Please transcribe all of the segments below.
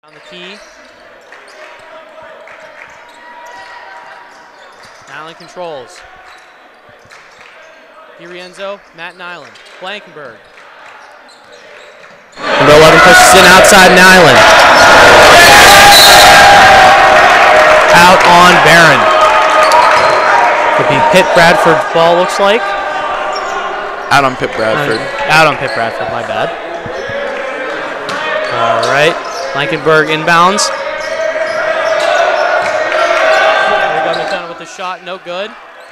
On the key. Nyland controls. DiRienzo, Matt Nyland. Blankenberg. Number 11 pushes in outside Nyland. Out on Behrend. Could be Pitt Bradford's ball, looks like. Out on Pitt Bradford. Out on Pitt Bradford, my bad. All right, Blankenberg inbounds. There we go, McDonough with the shot, no good.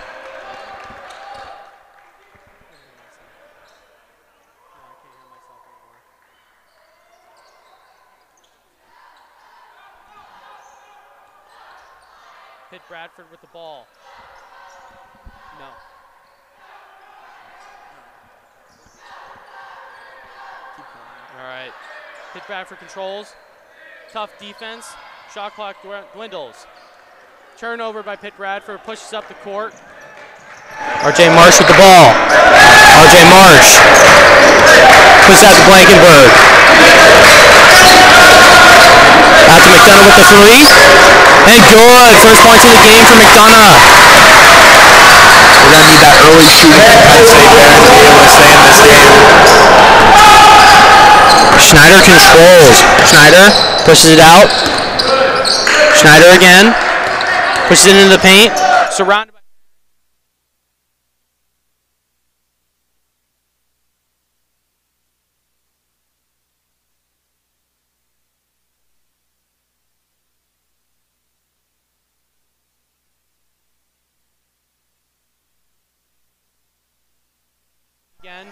Pitt Bradford with the ball. No. All right. Pitt Bradford controls. Tough defense. Shot clock dwindles. Turnover by Pitt Bradford. Pushes up the court. R.J. Marsh with the ball. R.J. Marsh puts out to Blankenberg. Out to McDonough with the three. And good. First points of the game for McDonough. We're going to need that early shooting, I'd say, Behrend to be able to stay in this game. Schneider controls. Schneider pushes it out. Schneider again. Pushes it into the paint. Surrounded by again.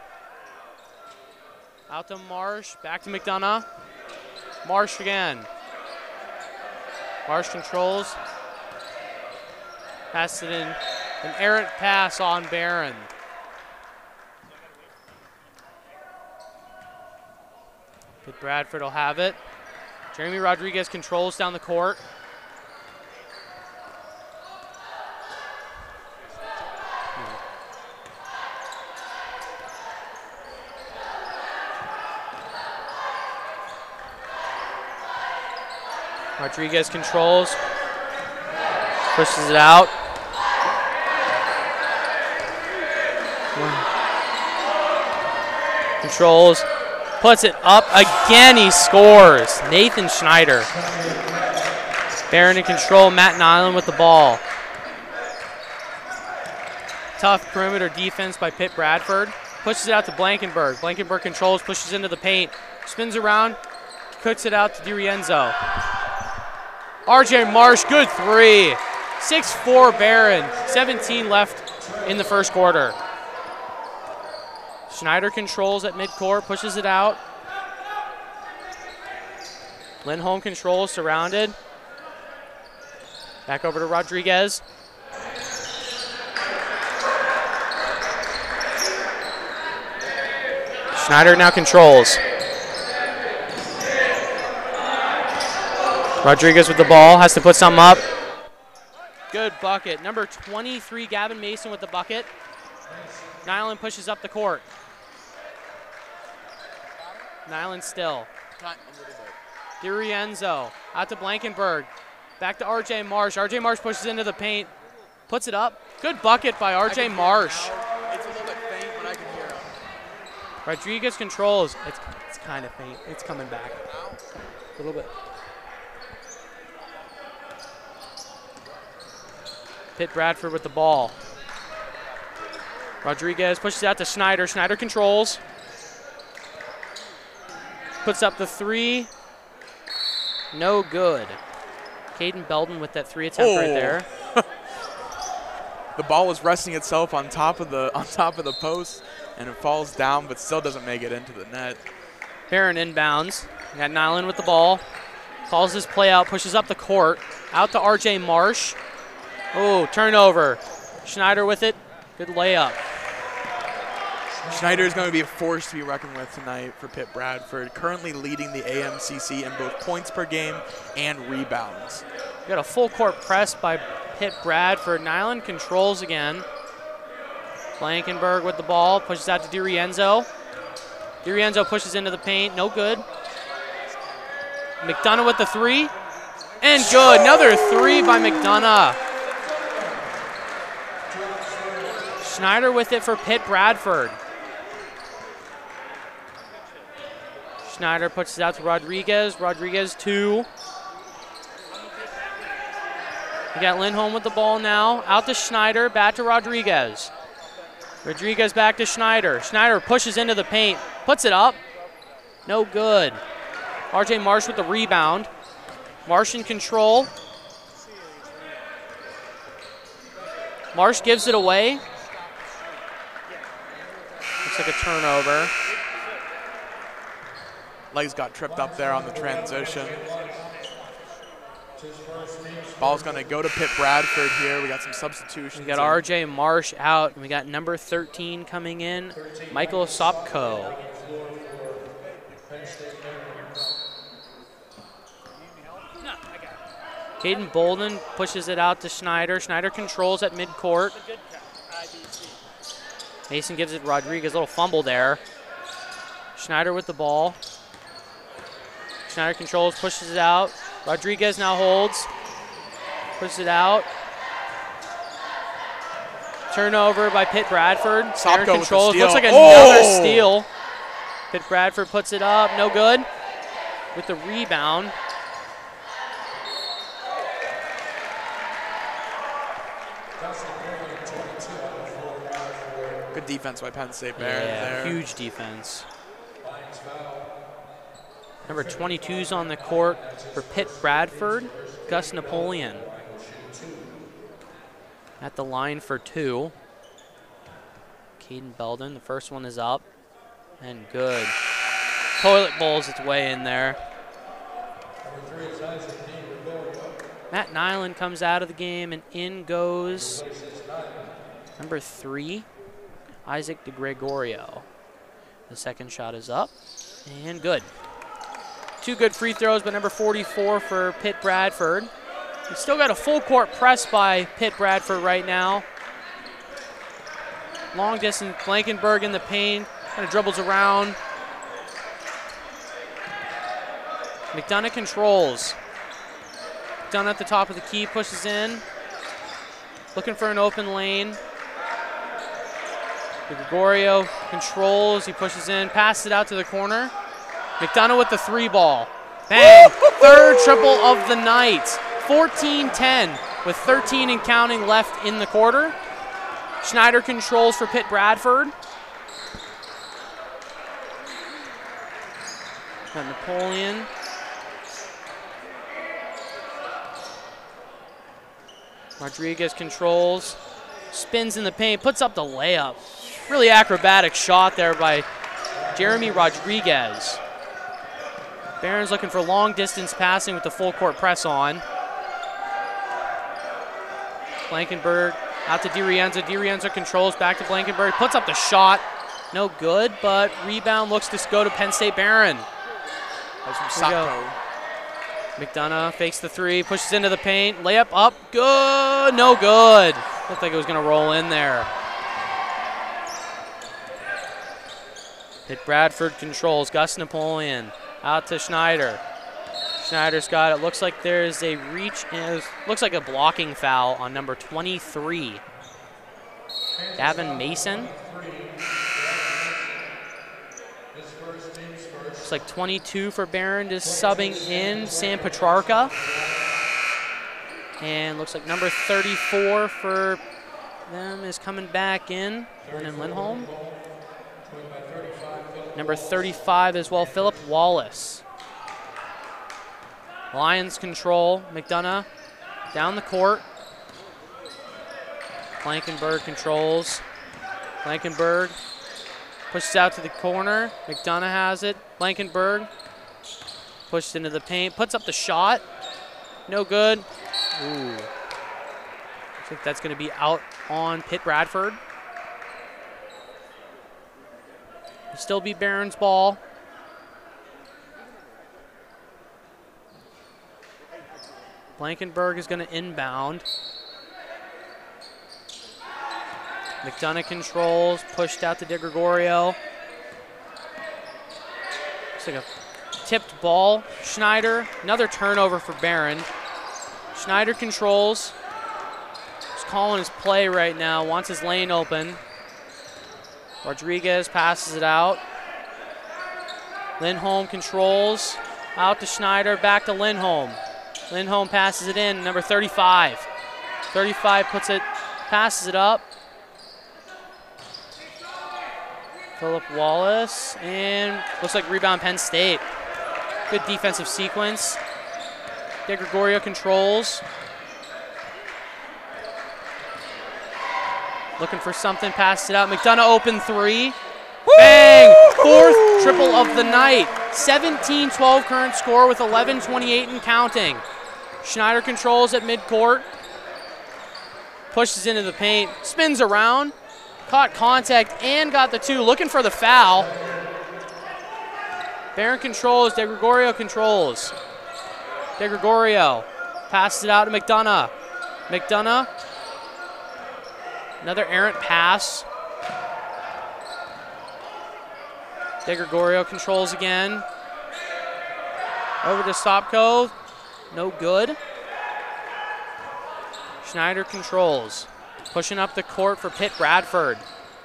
Out to Marsh, back to McDonough. Marsh again. Marsh controls. Passes it in. An errant pass on Behrend. Pitt Bradford will have it. Jeremy Rodriguez controls down the court. Rodriguez controls, pushes it out. Controls, puts it up again, he scores. Nathan Schneider. Behrend in control, Matt Nyland with the ball. Tough perimeter defense by Pitt Bradford. Pushes it out to Blankenberg. Blankenberg controls, pushes into the paint, spins around, cooks it out to DiRienzo. R.J. Marsh, good three. 6'4" Behrend, 17 left in the first quarter. Schneider controls at midcourt, pushes it out. Lindholm controls, surrounded. Back over to Rodriguez. Schneider now controls. Rodriguez with the ball, has to put something up. Good bucket. Number 23, Gavin Mason with the bucket. Nyland pushes up the court. Nyland still. DiRienzo out to Blankenberg. Back to R.J. Marsh. R.J. Marsh pushes into the paint. Puts it up. Good bucket by R.J. Marsh. It's a little bit faint, but I can hear it. Rodriguez controls. It's kind of faint. It's coming back. A little bit. Pitt Bradford with the ball. Rodriguez pushes out to Schneider. Schneider controls. Puts up the three. No good. Caden Belden with that three attempt right there. The ball was resting itself on top of the post, and it falls down, but still doesn't make it into the net. Behrend inbounds. We got Nyland with the ball. Calls his play out, pushes up the court. Out to R.J. Marsh. Oh, turnover. Schneider with it. Good layup. Schneider is going to be a force to be reckoned with tonight for Pitt Bradford, currently leading the AMCC in both points per game and rebounds. We got a full court press by Pitt Bradford. Nyland controls again. Blankenberg with the ball, pushes out to DiRienzo. DiRienzo pushes into the paint, no good. McDonough with the three. And good. Another three by McDonough. Schneider with it for Pitt Bradford. Schneider puts it out to Rodriguez. Rodriguez, two. We got Lindholm with the ball now. Out to Schneider, back to Rodriguez. Rodriguez back to Schneider. Schneider pushes into the paint, puts it up. No good. RJ Marsh with the rebound. Marsh in control. Marsh gives it away. Looks like a turnover. Legs got tripped up there on the transition. Ball's going to go to Pitt Bradford here. We got some substitutions. We got RJ Marsh out, and we got number 13 coming in, Michael Sopko. Caden Bolden pushes it out to Schneider. Schneider controls at midcourt. Mason gives it Rodriguez, a little fumble there. Schneider with the ball. Schneider controls, pushes it out. Rodriguez now holds, pushes it out. Turnover by Pitt Bradford. Behrend controls, looks like another steal. Pitt Bradford puts it up, no good. With the rebound. Good defense by Penn State Behrend there. Huge defense. Number 22's on the court for Pitt Bradford, Gus Napoleon. At the line for two. Caden Belden, the first one is up. And good. Toilet bowls its way in there. Matt Nyland comes out of the game, and in goes number 3, Isaac DeGregorio. The second shot is up, and good. 2 good free throws by number 44 for Pitt Bradford. We've still got a full court press by Pitt Bradford right now. Long distance, Blankenberg in the paint, kind of dribbles around. McDonough controls. McDonough at the top of the key, pushes in. Looking for an open lane. Gregorio controls, he pushes in, passes it out to the corner. McDonough with the 3 ball. Bang! Third triple of the night. 14-10 with 13 and counting left in the quarter. Schneider controls for Pitt Bradford. Got Napoleon. Rodriguez controls. Spins in the paint, puts up the layup. Really acrobatic shot there by Jeremy Rodriguez. Behrend's looking for long distance passing with the full court press on. Blankenberg out to DiRienzo. DiRienzo controls back to Blankenberg. Puts up the shot. No good, but rebound looks to go to Penn State Behrend. That's from Sopko. McDonough fakes the 3, pushes into the paint. Layup up. Good. No good. Looked like it was going to roll in there. Pitt Bradford controls. Gus Napoleon. Out to Schneider. Schneider's got it. Looks like there's a reach. And looks like a blocking foul on number 23. Gavin Mason. Looks like 22 for Behrend is subbing in. Sam Petrarca. And looks like number 34 for them is coming back in. Brennan Lindholm. Number 35 as well, Philip Wallace. Lions control. McDonough down the court. Blankenberg controls. Blankenberg pushes out to the corner. McDonough has it. Blankenberg pushes into the paint. Puts up the shot. No good. Ooh. I think that's going to be out on Pitt Bradford. Still be Behrend's ball. Blankenberg is going to inbound. McDonough controls, pushed out to DeGregorio. Looks like a tipped ball. Schneider, another turnover for Behrend. Schneider controls. He's calling his play right now, wants his lane open. Rodriguez passes it out. Lindholm controls. Out to Schneider, back to Lindholm. Lindholm passes it in, number 35. 35 passes it up. Philip Wallace, and looks like rebound Penn State. Good defensive sequence. De Gregorio controls. Looking for something, passes it out. McDonough open three. Woo! Bang! Fourth triple of the night. 17-12 current score with 11:28 and counting. Schneider controls at midcourt. Pushes into the paint, spins around. Caught contact and got the two, looking for the foul. Behrend controls, De Gregorio controls. De Gregorio passes it out to McDonough. McDonough, another errant pass. De Gregorio controls again. Over to Stopko, no good. Schneider controls. Pushing up the court for Pitt Bradford.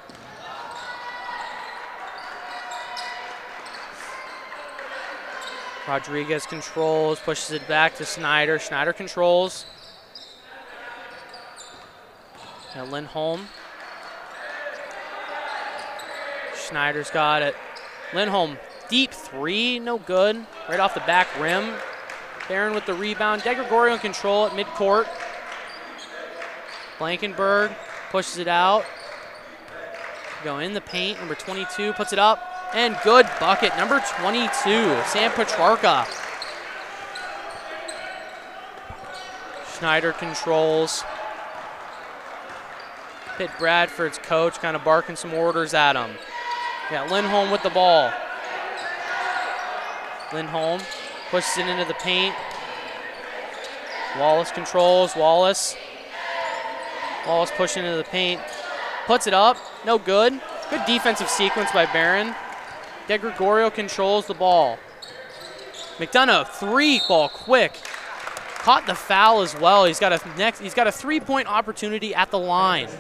Rodriguez controls, pushes it back to Schneider. Schneider controls. Now Lindholm. Schneider's got it. Lindholm, deep three, no good. Right off the back rim. Behrend with the rebound. De Gregorio in control at midcourt. Blankenberg pushes it out. Go in the paint, number 22 puts it up, and good bucket, number 22, Sam Petrarca. Schneider controls. Pitt Bradford's coach kind of barking some orders at him. Got Lindholm with the ball. Lindholm pushes it into the paint. Wallace controls, Wallace pushing into the paint, puts it up, no good. Good defensive sequence by Behrend. De Gregorio controls the ball. McDonough, three ball quick. Caught the foul as well. He's got a 3-point opportunity at the line.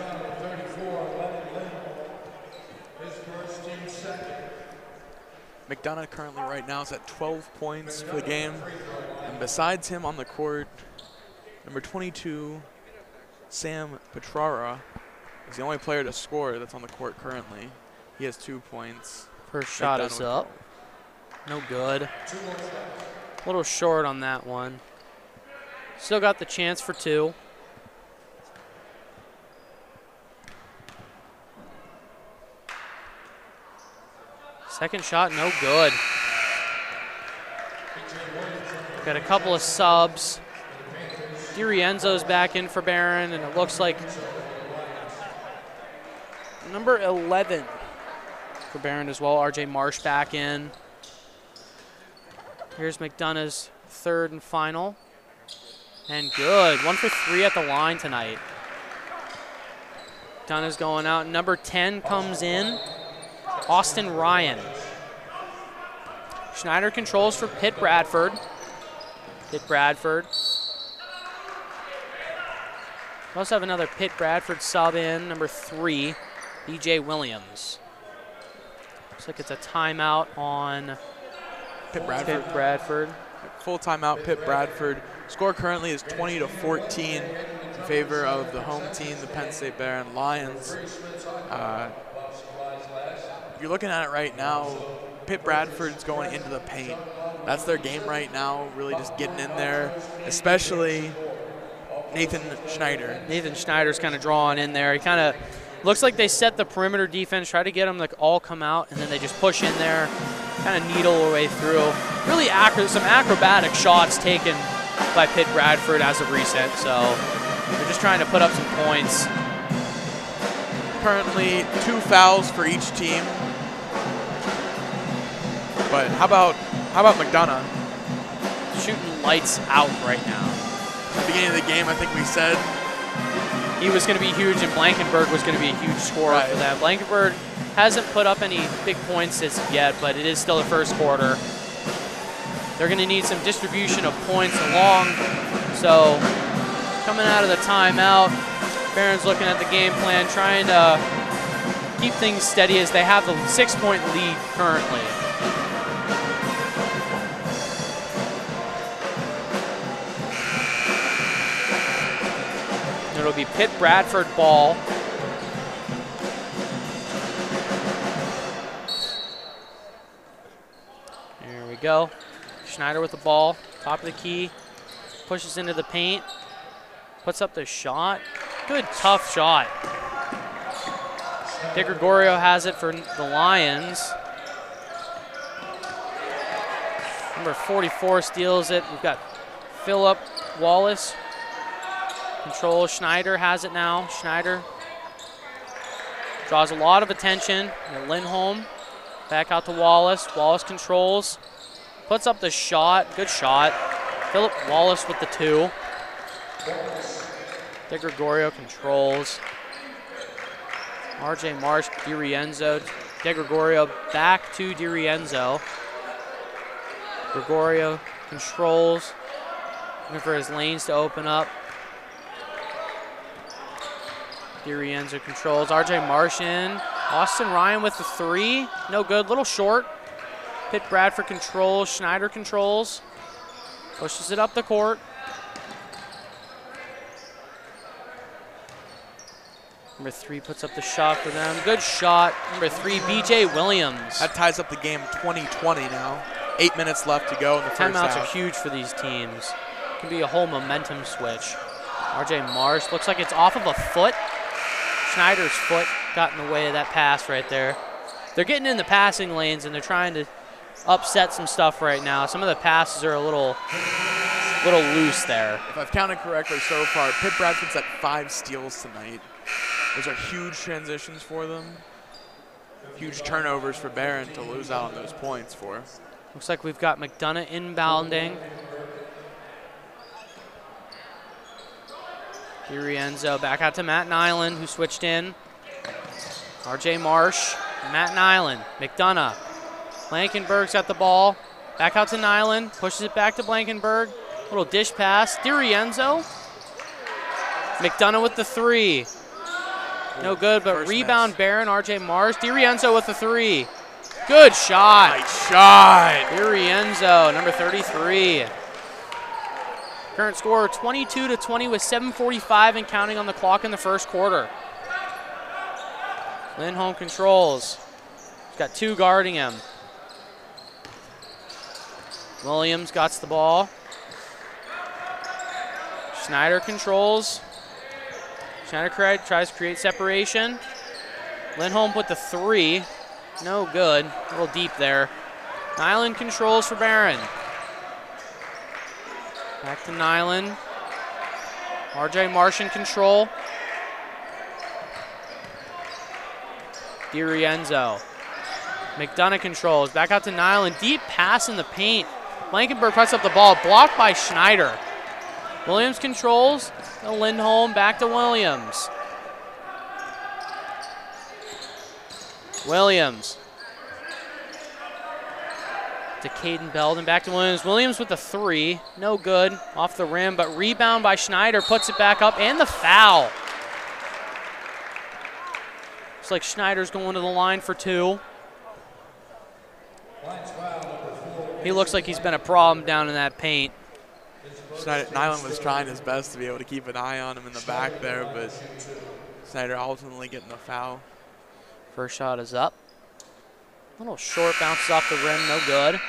McDonough currently right now is at 12 points for the game. And besides him on the court, number 22, Sam Petrarca, is the only player to score that's on the court currently. He has 2 points. First shot is up. No good. A little short on that one. Still got the chance for two. Second shot, no good. Got a couple of subs. DiRienzo's back in for Behrend, and it looks like number 11 for Behrend as well. RJ Marsh back in. Here's McDonough's third and final. And good. 1 for 3 at the line tonight. McDonough's going out. Number 10 comes in. Austin Ryan. Schneider controls for Pitt Bradford. Pitt Bradford. We also have another Pitt Bradford sub in, number 3, BJ Williams. Looks like it's a timeout on Pitt Bradford. Full timeout, Pitt Bradford. Score currently is 20-14 in favor of the home team, the Penn State Behrend Lions. You're looking at it right now, Pitt Bradford's going into the paint. That's their game right now, really just getting in there, especially Nathan Schneider. Nathan Schneider's kind of drawing in there. He kind of looks like they set the perimeter defense, try to get them to all come out, and then they just push in there, kind of needle their way through. Really some acrobatic shots taken by Pitt Bradford as of recent, so they're just trying to put up some points. Currently 2 fouls for each team. But how about McDonough? Shooting lights out right now. At the beginning of the game, I think we said he was going to be huge, and Blankenberg was going to be a huge scorer for them. Blankenberg hasn't put up any big points as yet, but it is still the first quarter. They're going to need some distribution of points along. So coming out of the timeout, Behrend's looking at the game plan, trying to keep things steady as they have the 6-point lead currently. It'll be Pitt Bradford ball. There we go. Schneider with the ball, top of the key, pushes into the paint, puts up the shot. Good, tough shot. De Gregorio has it for the Lions. Number 44 steals it. We've got Phillip Wallace. Control. Schneider has it now. Schneider draws a lot of attention. Lindholm back out to Wallace. Wallace controls. Puts up the shot. Good shot. Phillip Wallace with the 2. De Gregorio controls. RJ Marsh, DiRienzo. De Gregorio back to DiRienzo. Gregorio controls. Looking for his lanes to open up. DiRienzo controls. RJ Marsh in. Austin Ryan with the 3. No good. Little short. Pitt Bradford controls. Schneider controls. Pushes it up the court. Number 3 puts up the shot for them. Good shot. Number 3, B.J. Williams. That ties up the game 20-20 now. 8 minutes left to go in the first half. Timeouts are huge for these teams. Can be a whole momentum switch. RJ Marsh looks like it's off of a foot. Schneider's foot got in the way of that pass right there. They're getting in the passing lanes and they're trying to upset some stuff right now. Some of the passes are a little loose there. If I've counted correctly so far, Pitt Bradford's at 5 steals tonight. Those are huge transitions for them. Huge turnovers for Behrend to lose out on those points for. Looks like we've got McDonough inbounding. DiRienzo back out to Matt Nyland, who switched in. RJ Marsh, Matt Nyland, McDonough. Blankenberg's got the ball. Back out to Nyland, pushes it back to Blankenberg. Little dish pass. DiRienzo. McDonough with the 3. No good, but First rebound miss. Behrend, RJ Marsh. DiRienzo with the 3. Good shot. Nice shot. DiRienzo, number 33. Current score 22-20 with 7:45 and counting on the clock in the first quarter. Lindholm controls. He's got 2 guarding him. Williams got the ball. Schneider controls. Schneider tries to create separation. Lindholm with the 3. No good. A little deep there. Nyland controls for Behrend. Back to Nyland. RJ Marsh in control. DiRienzo. McDonough controls. Back out to Nyland. Deep pass in the paint. Blankenberg puts up the ball. Blocked by Schneider. Williams controls. Lindholm back to Williams. Williams. To Caden Belden, back to Williams. Williams with the 3. No good. Off the rim, but rebound by Schneider. Puts it back up, and the foul. Looks like Schneider's going to the line for 2. He looks like he's been a problem down in that paint. Nyland was trying his best to be able to keep an eye on him in the back there, but Schneider ultimately getting the foul. First shot is up. A little short, bounces off the rim, no good.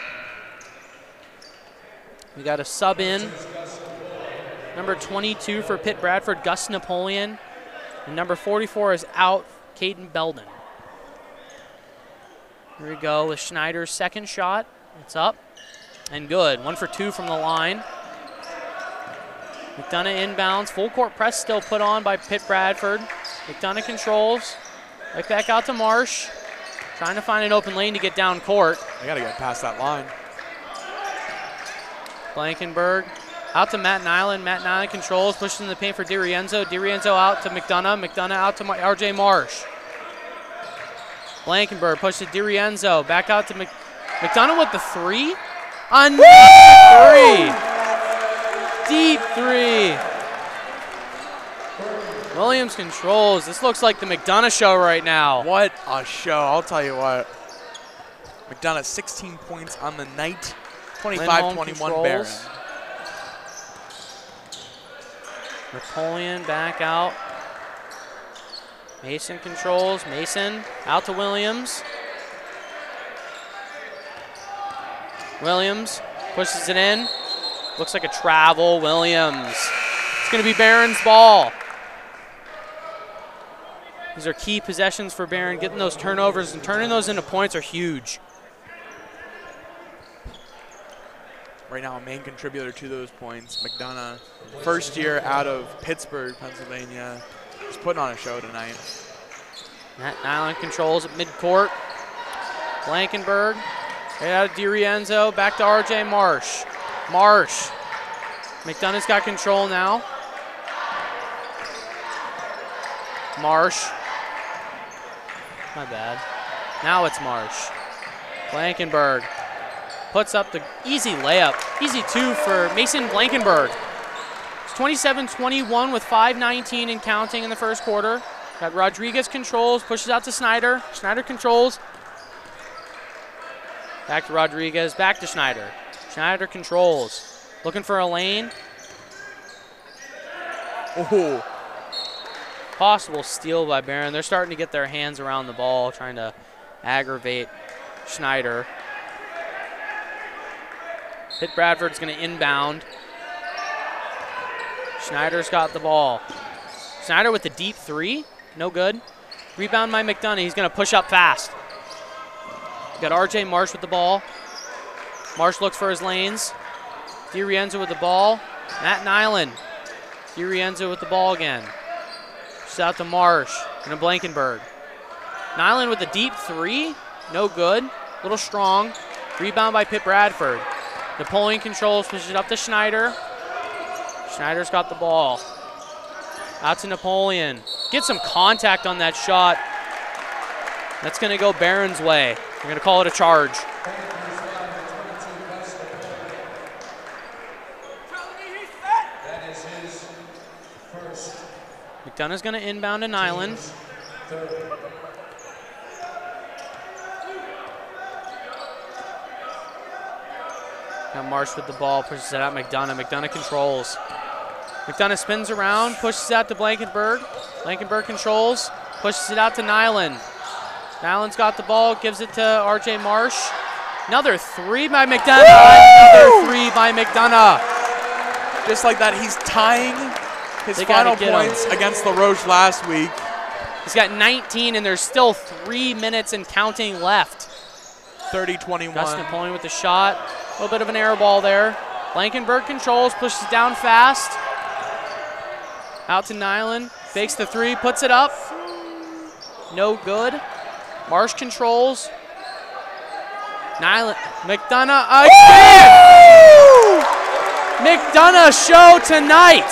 We got a sub in. Number 22 for Pitt Bradford, Gus Napoleon. And number 44 is out, Caden Belden. Here we go with Schneider's second shot. It's up and good. 1 for 2 from the line. McDonough inbounds. Full court press still put on by Pitt Bradford. McDonough controls. Right back out to Marsh. Trying to find an open lane to get down court. They got to get past that line. Blankenberg out to Matt Nyland. Matt Nyland controls, pushes in the paint for DiRienzo. DiRienzo out to McDonough. McDonough out to RJ Marsh. Blankenberg pushes to DiRienzo. Back out to McDonough with the 3. Another 3. Deep 3. Williams controls. This looks like the McDonough show right now. What a show. I'll tell you what. McDonough 16 points on the night. 25-21 Behrend. Napoleon back out. Mason controls. Mason out to Williams. Williams pushes it in. Looks like a travel. Williams. It's going to be Behrend's ball. These are key possessions for Behrend. Getting those turnovers and turning those into points are huge. Right now, a main contributor to those points, McDonough, first year out of Pittsburgh, Pennsylvania, is putting on a show tonight. Matt Nyland controls at midcourt. Blankenberg, right out of DiRienzo, back to RJ Marsh. Marsh. McDonough's got control now. Marsh. My bad. Now it's Marsh. Blankenberg puts up the easy layup. Easy 2 for Mason Blankenberg. It's 27-21 with 5:19 and counting in the first quarter. Got Rodriguez controls, pushes out to Schneider. Schneider controls. Back to Rodriguez, back to Schneider. Schneider controls. Looking for a lane. Oh. Possible steal by Behrend. They're starting to get their hands around the ball, trying to aggravate Schneider. Pitt Bradford's going to inbound. Schneider's got the ball. Schneider with the deep 3. No good. Rebound by McDonough. He's going to push up fast. Got RJ Marsh with the ball. Marsh looks for his lanes. DiRienzo with the ball. Matt Nyland. DiRienzo with the ball again. Just out to Marsh and a Blankenberg. Nyland with the deep 3. No good. A little strong. Rebound by Pitt Bradford. Napoleon controls, pushes it up to Schneider. Schneider's got the ball. Out to Napoleon. Get some contact on that shot. That's going to go Behrend's way. We're going to call it a charge. McDonough's going to inbound to Nyland. Got Marsh with the ball, pushes it out McDonough. McDonough controls. McDonough spins around, pushes it out to Blankenberg. Blankenberg controls, pushes it out to Nyland. Nyland's got the ball, gives it to RJ Marsh. Another 3 by McDonough. Another 3 by McDonough. Just like that, he's tying his final points against LaRoche last week. He's got 19, and there's still 3 minutes and counting left. 30-21. Gus Napoleon with the shot. A little bit of an air ball there. Blankenberg controls, pushes it down fast. Out to Nyland. Fakes the 3, puts it up. No good. Marsh controls. Nyland. McDonough again! McDonough show tonight.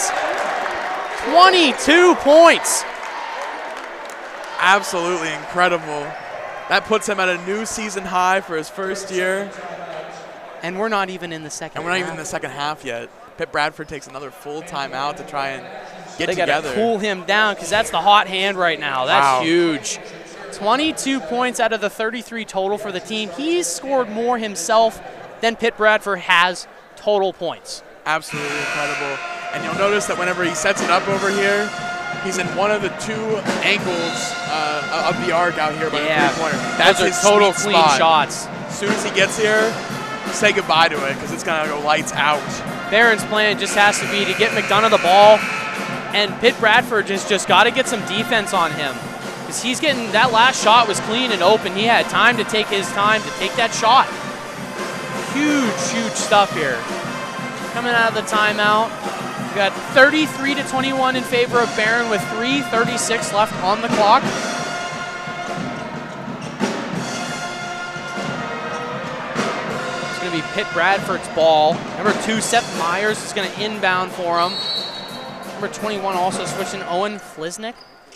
22 points. Absolutely incredible. That puts him at a new season high for his first year. And we're not even in the second half. And we're not even in the second half yet. Pitt Bradford takes another full timeout to try and get together. They got to cool him down because that's the hot hand right now. That's huge. 22 points out of the 33 total for the team. He's scored more himself than Pitt Bradford has total points. Absolutely incredible. And you'll notice that whenever he sets it up over here, he's in one of the 2 angles of the arc out here by the three-pointer. That's his total clean shots. As soon as he gets here, say goodbye to it because it's going to go lights out. Behrend's plan just has to be to get McDonough the ball, and Pitt Bradford just got to get some defense on him because he's getting that last shot was clean and open. He had time to take his time to take that shot. Huge, huge stuff here. Coming out of the timeout, we got 33-21 in favor of Behrend with 3:36 left on the clock. It's going to be Pitt Bradford's ball. Number 2, Seth Myers is going to inbound for him. Number 21 also switching Owen Flisnick.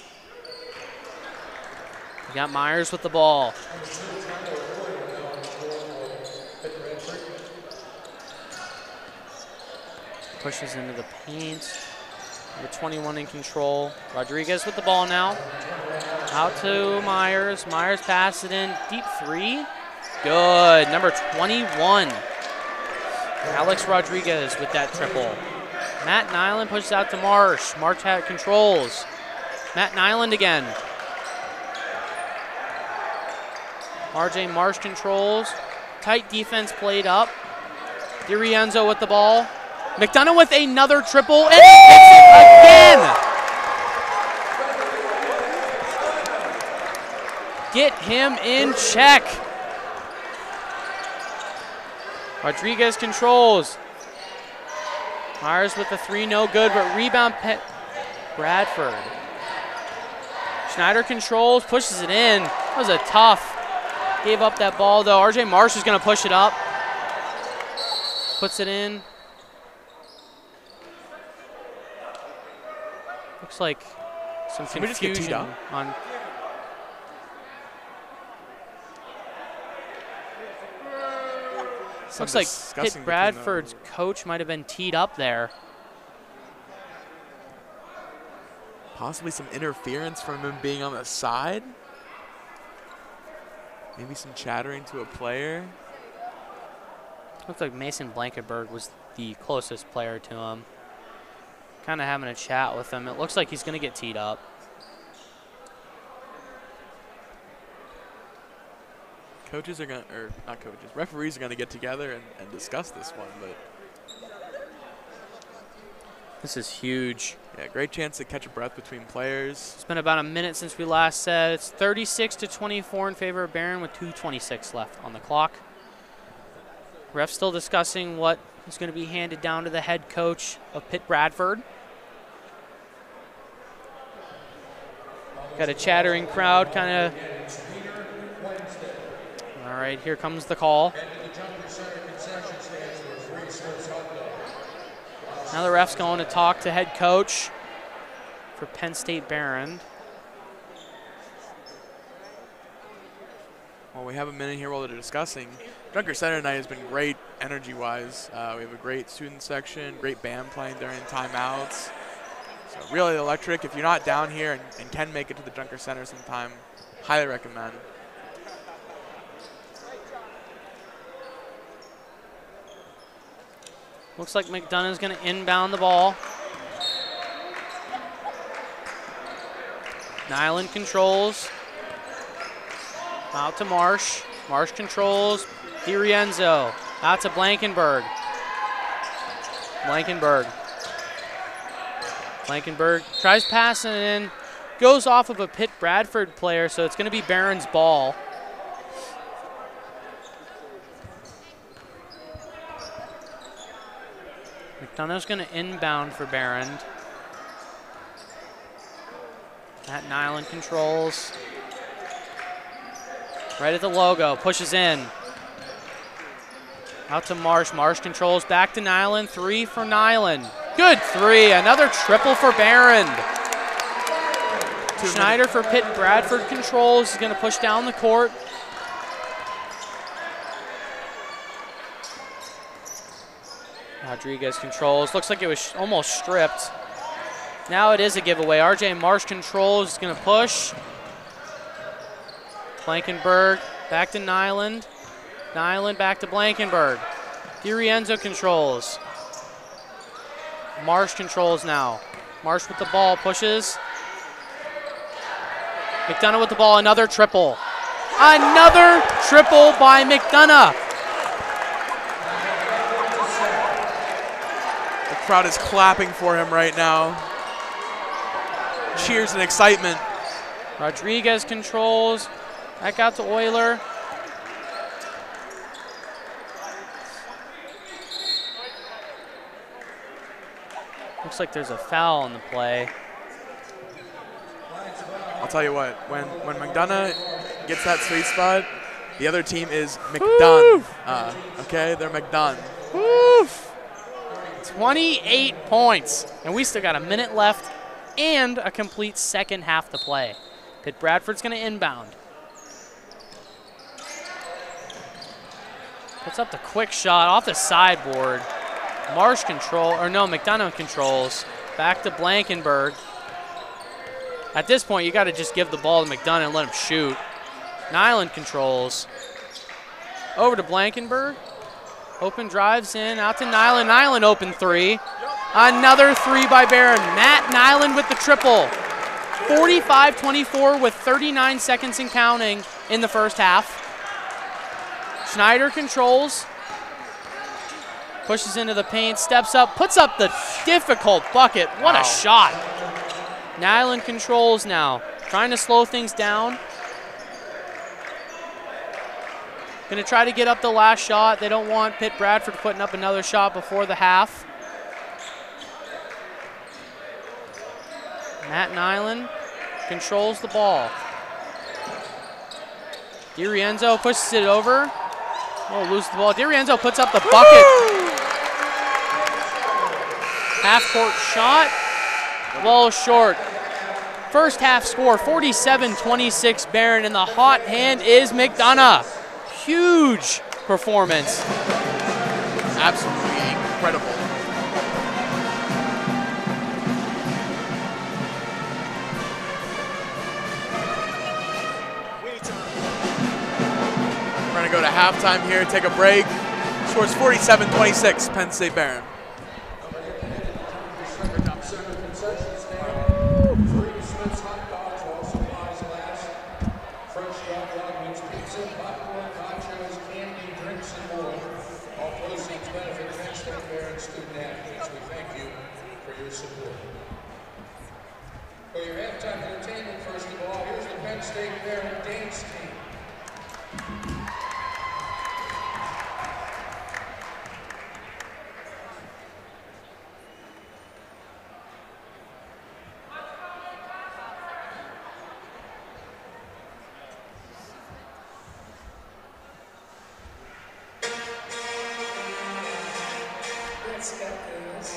We got Myers with the ball. pushes into the paint. Number 21 in control. Rodriguez with the ball now. Out to Myers. Myers passes it in. Deep three. Good. Number 21. Alex Rodriguez with that triple. Matt Nyland pushes out to Marsh. Marsh controls. Matt Nyland again. RJ Marsh controls. Tight defense played up. DiRienzo with the ball. McDonough with another triple, and he hits it again. Get him in check. Rodriguez controls. Myers with the three, no good, but rebound Bradford. Schneider controls, pushes it in. That was a tough. Gave up that ball though. RJ Marsh is going to push it up. Puts it in. Looks like some confusion on. Looks like Pitt Bradford's coach might have been teed up there. Possibly some interference from him being on the side. Maybe some chattering to a player. Looks like Mason Blankenberg was the closest player to him. Kind of having a chat with him. It looks like he's going to get teed up. Coaches are going to, or not coaches, referees are going to get together and discuss this one, but. This is huge. Yeah, great chance to catch a breath between players. It's been about a minute since we last said. It's 36-24 in favor of Behrend with 2:26 left on the clock. Ref still discussing what is going to be handed down to the head coach of Pitt Bradford. Got a chattering crowd, kind of. All right, here comes the call. Now the ref's going to talk to head coach for Penn State Behrend. Well, we have a minute here while they're discussing. Junker Center tonight has been great energy-wise. We have a great student section, great band playing during timeouts. So really electric. If you're not down here and can make it to the Junker Center sometime, highly recommend. Looks like McDonough's going to inbound the ball. Nyland controls. Out to Marsh. Marsh controls. DiRienzo. Out to Blankenberg. Blankenberg tries passing it in. Goes off of a Pitt Bradford player, so it's going to be Behrend's ball. McDonough's going to inbound for Behrend. Matt Nyland controls. Right at the logo, pushes in. Out to Marsh. Marsh controls, back to Nyland. Three for Nyland. Good three, another triple for Behrend. Schneider for Pitt Bradford controls. He's going to push down the court. Rodriguez controls. Looks like it was almost stripped. Now it is a giveaway. RJ Marsh controls. He's going to push. Blankenberg back to Nyland. Nyland back to Blankenberg. DiRienzo controls. Marsh controls now. Marsh with the ball, pushes. McDonough with the ball, another triple. Another triple by McDonough. The crowd is clapping for him right now. Cheers and excitement. Rodriguez controls. Back out to Euler. Looks like there's a foul in the play. I'll tell you what, when McDonough gets that sweet spot, the other team is McDone. Okay, they're McDone. Woof. 28 points, and we still got a minute left and a complete second half to play. Pitt Bradford's going to inbound. Puts up the quick shot off the sideboard. Marsh control, or no, McDonough controls. Back to Blankenberg. At this point, you got to just give the ball to McDonough and let him shoot. Nyland controls. Over to Blankenberg. Open drives in, out to Nyland. Nyland open three. Another three by Behrend. Matt Nyland with the triple. 45-24 with 39 seconds and counting in the first half. Schneider controls. Pushes into the paint, steps up, puts up the difficult bucket. What a shot. Nyland controls now. Trying to slow things down. Going to try to get up the last shot. They don't want Pitt Bradford putting up another shot before the half. Matt Nyland controls the ball. DiRienzo pushes it over. Oh, loses the ball. DiRienzo puts up the bucket. Half-court shot. Ball short. First half score, 47-26 Behrend, and the hot hand is McDonough. Huge performance. Absolutely incredible. We're going to go to halftime here, take a break. Scores 47-26, Penn State Behrend. For your halftime entertainment, first of all, here's the Penn State Behrend dance team. Let's go, girls.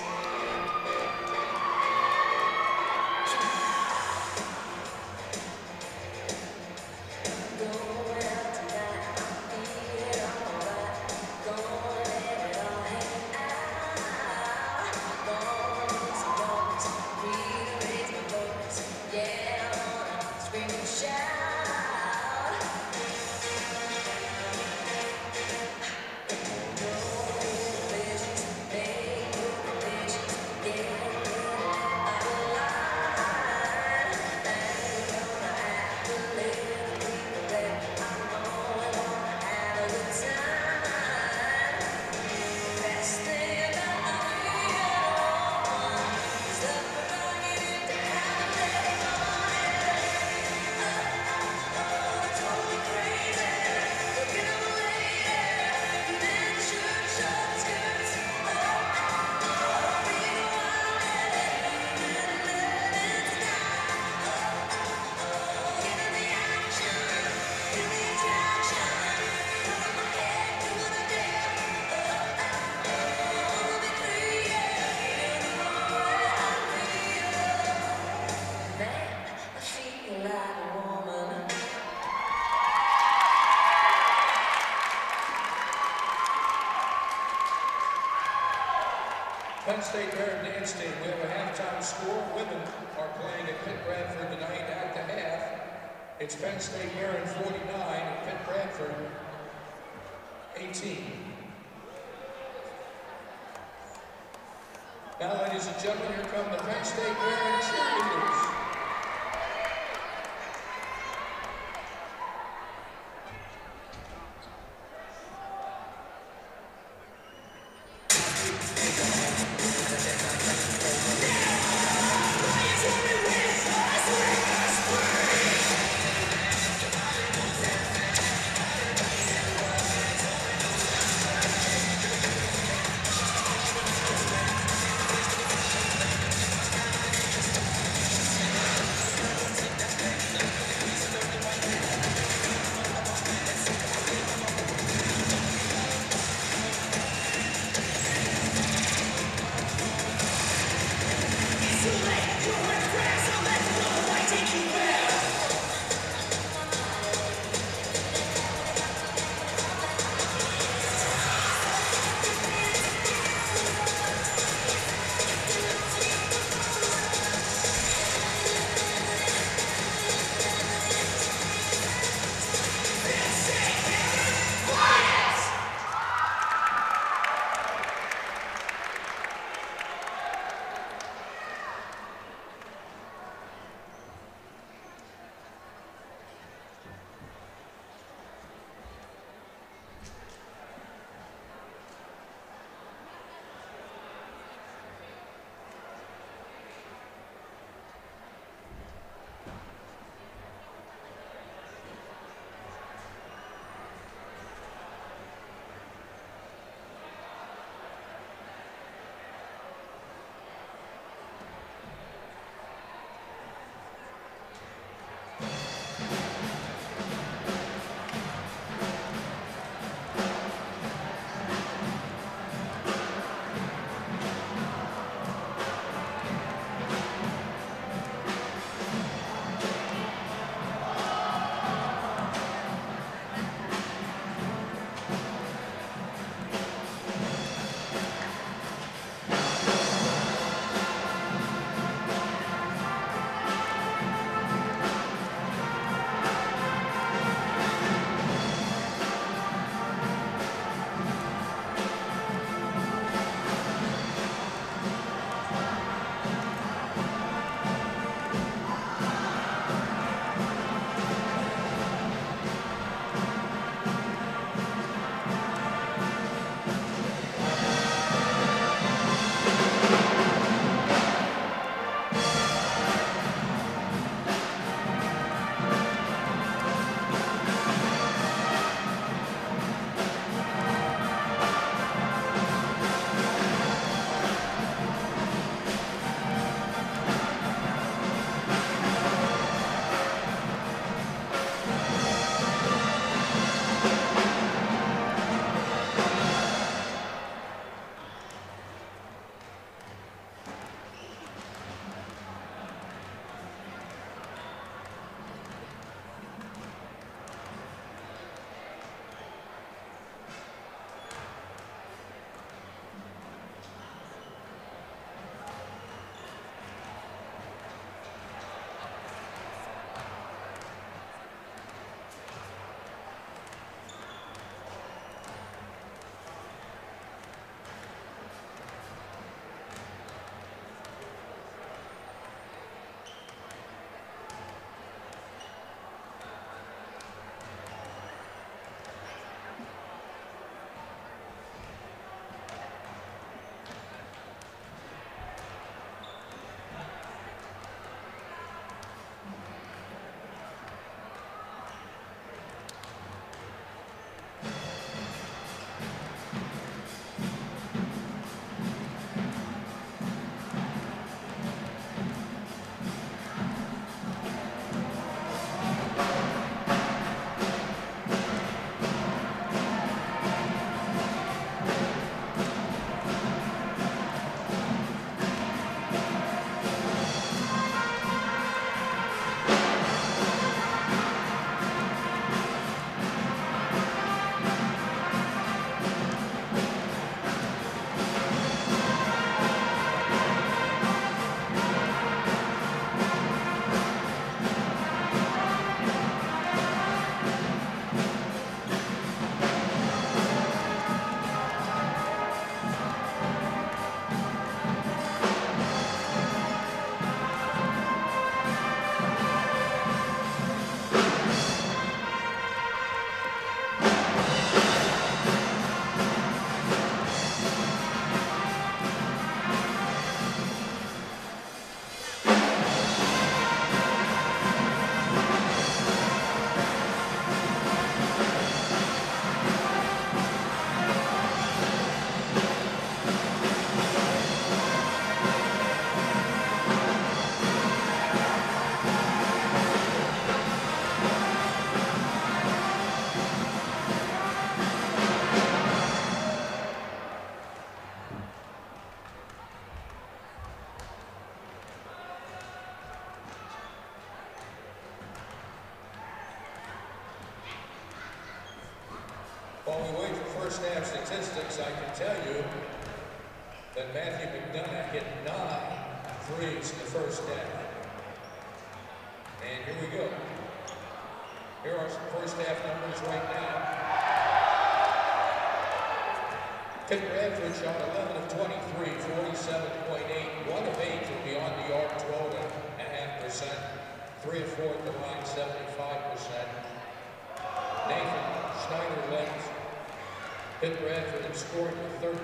Penn State Behrend dance team. We have a halftime score. Women are playing at Pitt Bradford tonight at the half. It's Penn State Behrend 49 and Pitt Bradford 18. Now, ladies and gentlemen, here come the Penn State Behrend cheerleaders. first half statistics, I can tell you that Matthew McDonough hit 9 threes in the first half. And here we go. Here are some first half numbers right now. Pitt Bradford shot 11 of 23, 47.8, 1 of 8 from beyond the arc, 12.5%, 3 of 4 at the line, 75%. Nathan Schneider led Pitt Bradford and scored with 13.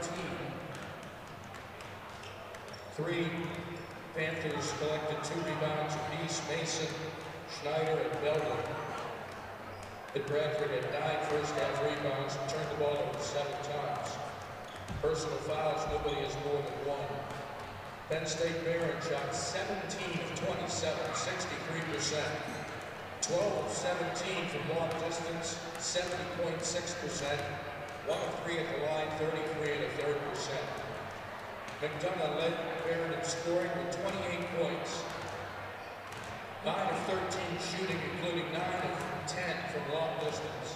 3 Panthers collected 2 rebounds apiece, Mason, Schneider, and Belden. Pitt Bradford had 9 first half rebounds and turned the ball over 7 times. Personal fouls, nobody has more than 1. Penn State Behrend shot 17 of 27, 63%. 12 of 17 from long distance, 70.6%. 1 of 3 at the line, 33.3%. McDonough led Behrend in scoring with 28 points. 9 of 13 shooting, including 9 of 10 from long distance.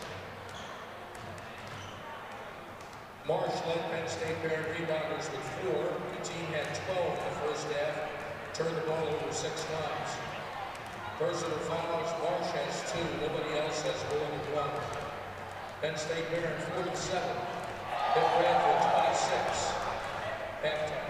Marsh led Penn State Behrend rebounders with 4. The team had 12 in the first half, turned the ball over 6 times. Personal fouls, Marsh has 2, nobody else has more than 1. Penn State Behrend 47, Pitt Bradford 26. Halftime.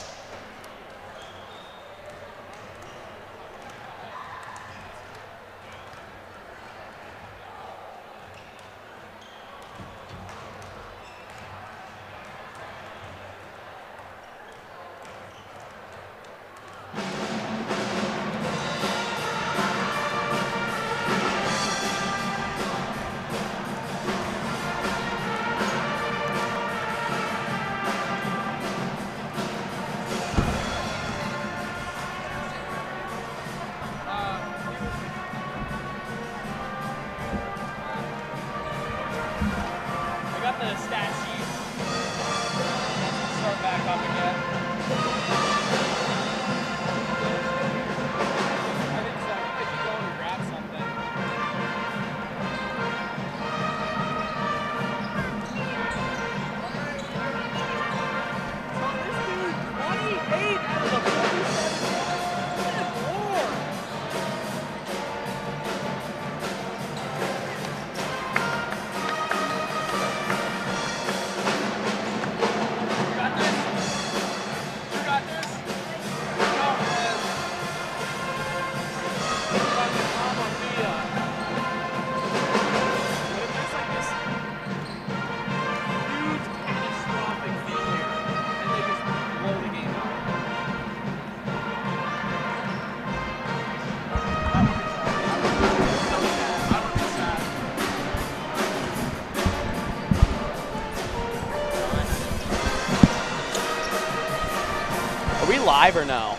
Live or no?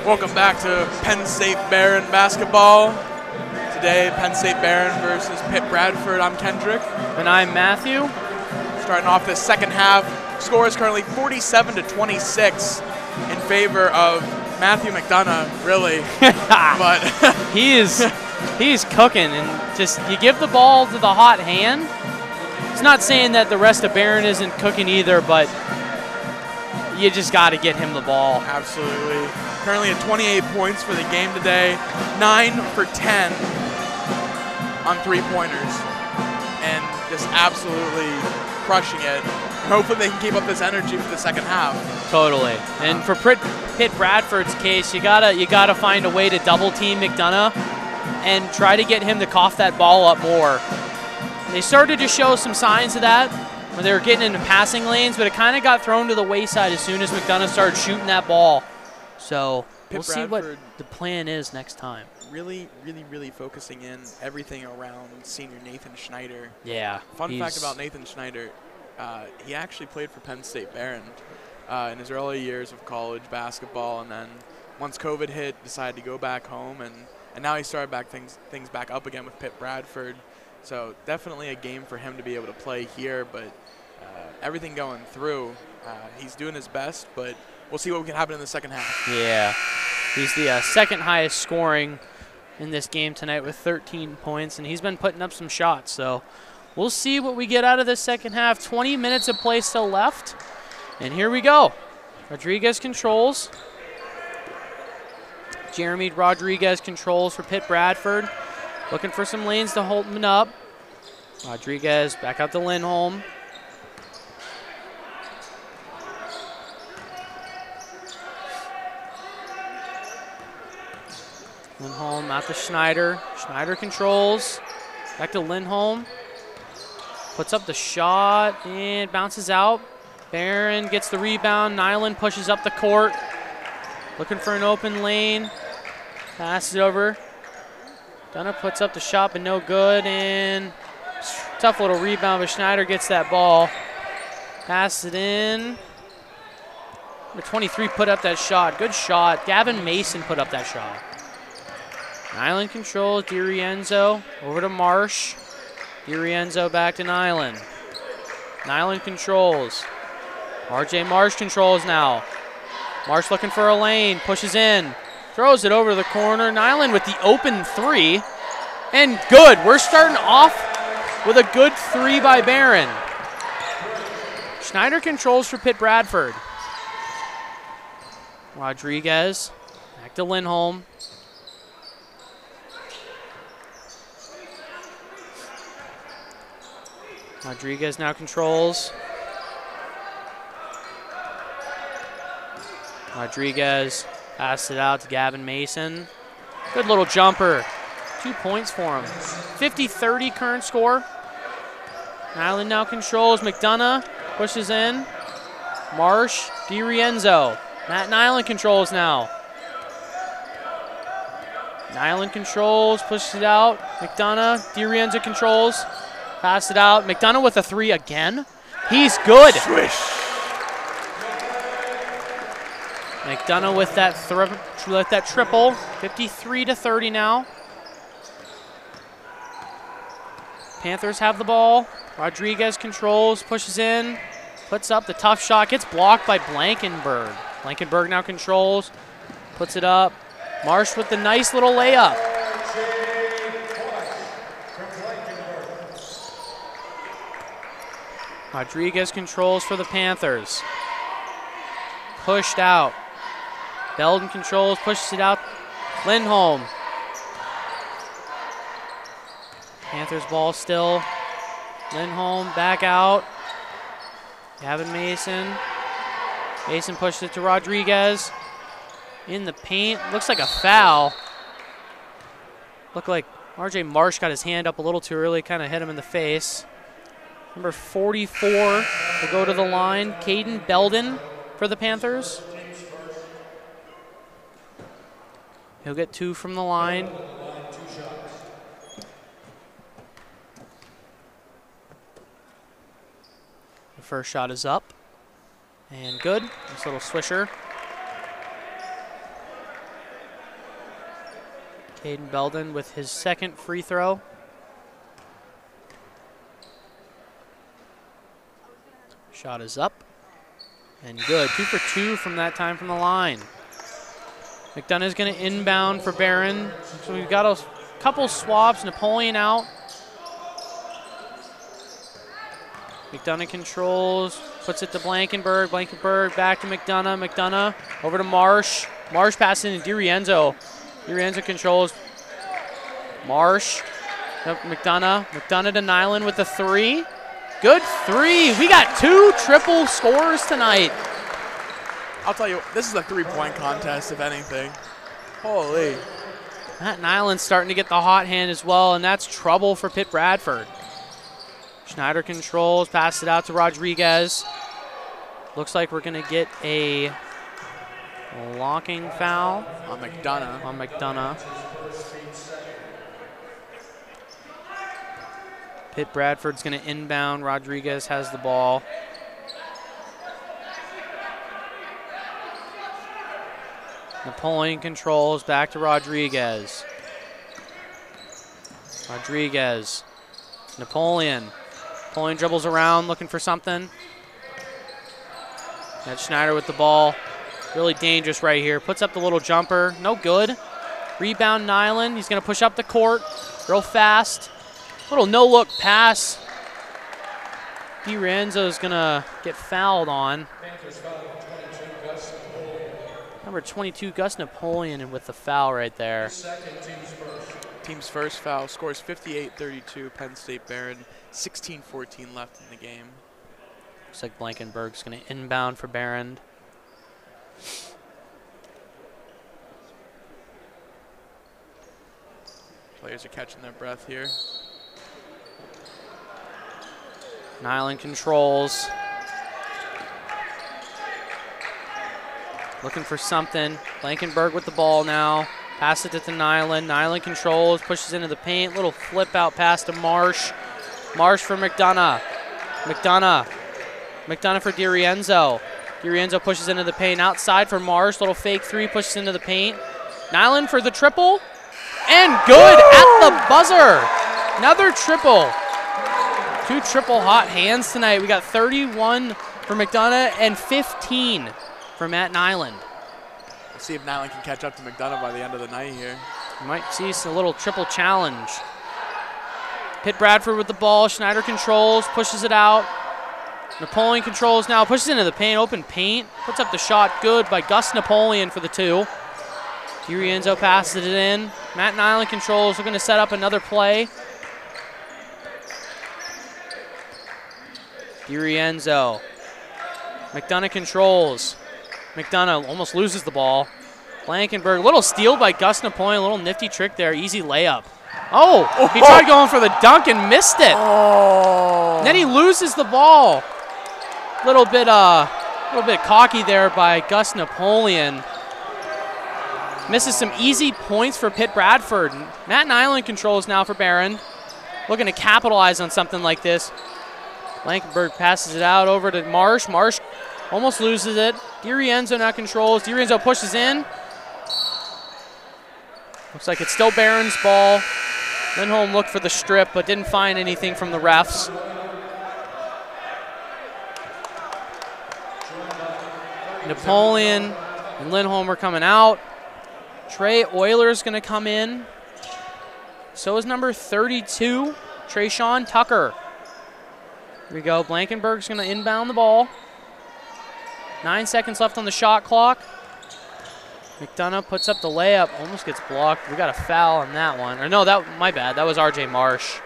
Welcome back to Penn State Behrend basketball. Today, Penn State Behrend versus Pitt Bradford. I'm Kendrick. And I'm Matthew. Starting off this second half, score is currently 47-26 in favor of Matthew McDonough, really. But he's cooking, and just you give the ball to the hot hand. It's not saying that the rest of Behrend isn't cooking either, but you just got to get him the ball. Absolutely. Currently at 28 points for the game today, 9 for 10 on three-pointers, and just absolutely crushing it. Hopefully they can keep up this energy for the second half. Totally. And for Pitt Bradford's case, you gotta find a way to double team McDonough and try to get him to cough that ball up more. They started to show some signs of that when they were getting into passing lanes, but it kind of got thrown to the wayside as soon as McDonough started shooting that ball. So we'll see what the plan is next time. Really focusing in everything around senior Nathan Schneider. Yeah. Fun fact about Nathan Schneider, he actually played for Penn State Behrend in his early years of college basketball, and then once COVID hit, decided to go back home, and now he started things back up again with Pitt Bradford. So definitely a game for him to be able to play here, but everything going through, he's doing his best, but we'll see what can happen in the second half. Yeah. He's the second highest scoring in this game tonight with 13 points, and he's been putting up some shots. So we'll see what we get out of this second half. 20 minutes of play still left, and here we go. Rodriguez controls. Jeremy Rodriguez controls for Pitt Bradford. Looking for some lanes to hold him up. Rodriguez back out to Lindholm. Lindholm out to Schneider. Schneider controls. Back to Lindholm. Puts up the shot and bounces out. Behrend gets the rebound. Nyland pushes up the court. Looking for an open lane. Passes it over. Dunna puts up the shot, but no good. And tough little rebound, but Schneider gets that ball. Passes it in. Number 23 put up that shot. Good shot. Gavin Mason put up that shot. Nyland controls. DiRienzo over to Marsh. DiRienzo back to Nyland. Nyland controls. RJ Marsh controls now. Marsh looking for a lane. Pushes in. Throws it over the corner. Nyland with the open three. And good. We're starting off with a good three by Behrend. Schneider controls for Pitt Bradford. Rodriguez. Back to Lindholm. Rodriguez now controls. Rodriguez passes it out to Gavin Mason. Good little jumper. 2 points for him. 50-30 current score. Nyland now controls. McDonough pushes in. Marsh, DiRienzo. Matt Nyland controls now. Nyland controls, pushes it out. McDonough, DiRienzo controls. Pass it out. McDonough with a three again. He's good. Swish. McDonough with that triple. 53-30 now. Panthers have the ball. Rodriguez controls, pushes in, puts up the tough shot, gets blocked by Blankenberg. Blankenberg now controls, puts it up. Marsh with the nice little layup. Rodriguez controls for the Panthers. Pushed out. Belden controls, pushes it out. Lindholm. Panthers ball still. Lindholm back out. Gavin Mason. Mason pushes it to Rodriguez. In the paint. Looks like a foul. Looked like RJ Marsh got his hand up a little too early. Kind of hit him in the face. Number 44 will go to the line. Caden Belden for the Panthers. He'll get 2 from the line. The first shot is up. And good. Nice little swisher. Caden Belden with his second free throw. Shot is up and good. 2 for 2 from that time from the line. McDonough's going to inbound for Behrend. So we've got a couple swaps. Napoleon out. McDonough controls, puts it to Blankenberg. Blankenberg back to McDonough. McDonough over to Marsh. Marsh passing to DiRienzo. DiRienzo controls. Marsh. McDonough. McDonough to Nyland with the 3. Good 3. We got 2 triple scores tonight. I'll tell you, this is a 3-point contest, if anything. Holy. Matt Nyland's starting to get the hot hand as well, and that's trouble for Pitt Bradford. Schneider controls, passes it out to Rodriguez. Looks like we're going to get a blocking foul On McDonough. Pitt Bradford's going to inbound. Rodriguez has the ball. Napoleon controls, back to Rodriguez. Rodriguez. Napoleon dribbles around looking for something. That's Schneider with the ball. Really dangerous right here. Puts up the little jumper. No good. Rebound Nyland. He's going to push up the court real fast. Little no-look pass. DiRienzo's going to get fouled on. Number 22, Gus Napoleon, with the foul right there. Team's first foul. Scores 58-32. Penn State Behrend. 16-14 left in the game. Looks like Blankenberg's going to inbound for Behrend. Players are catching their breath here. Nyland controls. Looking for something. Blankenberg with the ball now. Pass it to Nyland. Nyland controls, pushes into the paint. Little flip out pass to Marsh. Marsh for McDonough. McDonough for DiRienzo. DiRienzo pushes into the paint. Outside for Marsh. Little fake 3, pushes into the paint. Nyland for the triple. And good at the buzzer. Another triple. 2 triple hot hands tonight. We got 31 for McDonough and 15 for Matt Nyland. Let's see if Nyland can catch up to McDonough by the end of the night here. You might see a little triple challenge. Pitt Bradford with the ball. Schneider controls, pushes it out. Napoleon controls now, pushes into the paint, open paint. Puts up the shot, good by Gus Napoleon for the 2. DiRienzo passes it in. Matt Nyland controls, we're going to set up another play. DiRienzo. McDonough controls. McDonough almost loses the ball. Blankenberg, little steal by Gus Napoleon, a little nifty trick there, easy layup. Oh, he tried going for the dunk and missed it. Oh. Then he loses the ball. Little bit cocky there by Gus Napoleon. Misses some easy points for Pitt Bradford. Matt Nyland controls now for Behrend. Looking to capitalize on something like this. Blankenberg passes it out over to Marsh. Marsh almost loses it. DiRienzo now controls. DiRienzo pushes in. Looks like it's still Behrend's ball. Lindholm looked for the strip, but didn't find anything from the refs. Napoleon and Lindholm are coming out. Trey Euler's going to come in. So is number 32, Trayshawn Tucker. Here we go. Blankenberg's going to inbound the ball. 9 seconds left on the shot clock. McDonough puts up the layup, almost gets blocked. We got a foul on that one. Or no, my bad. That was RJ Marsh.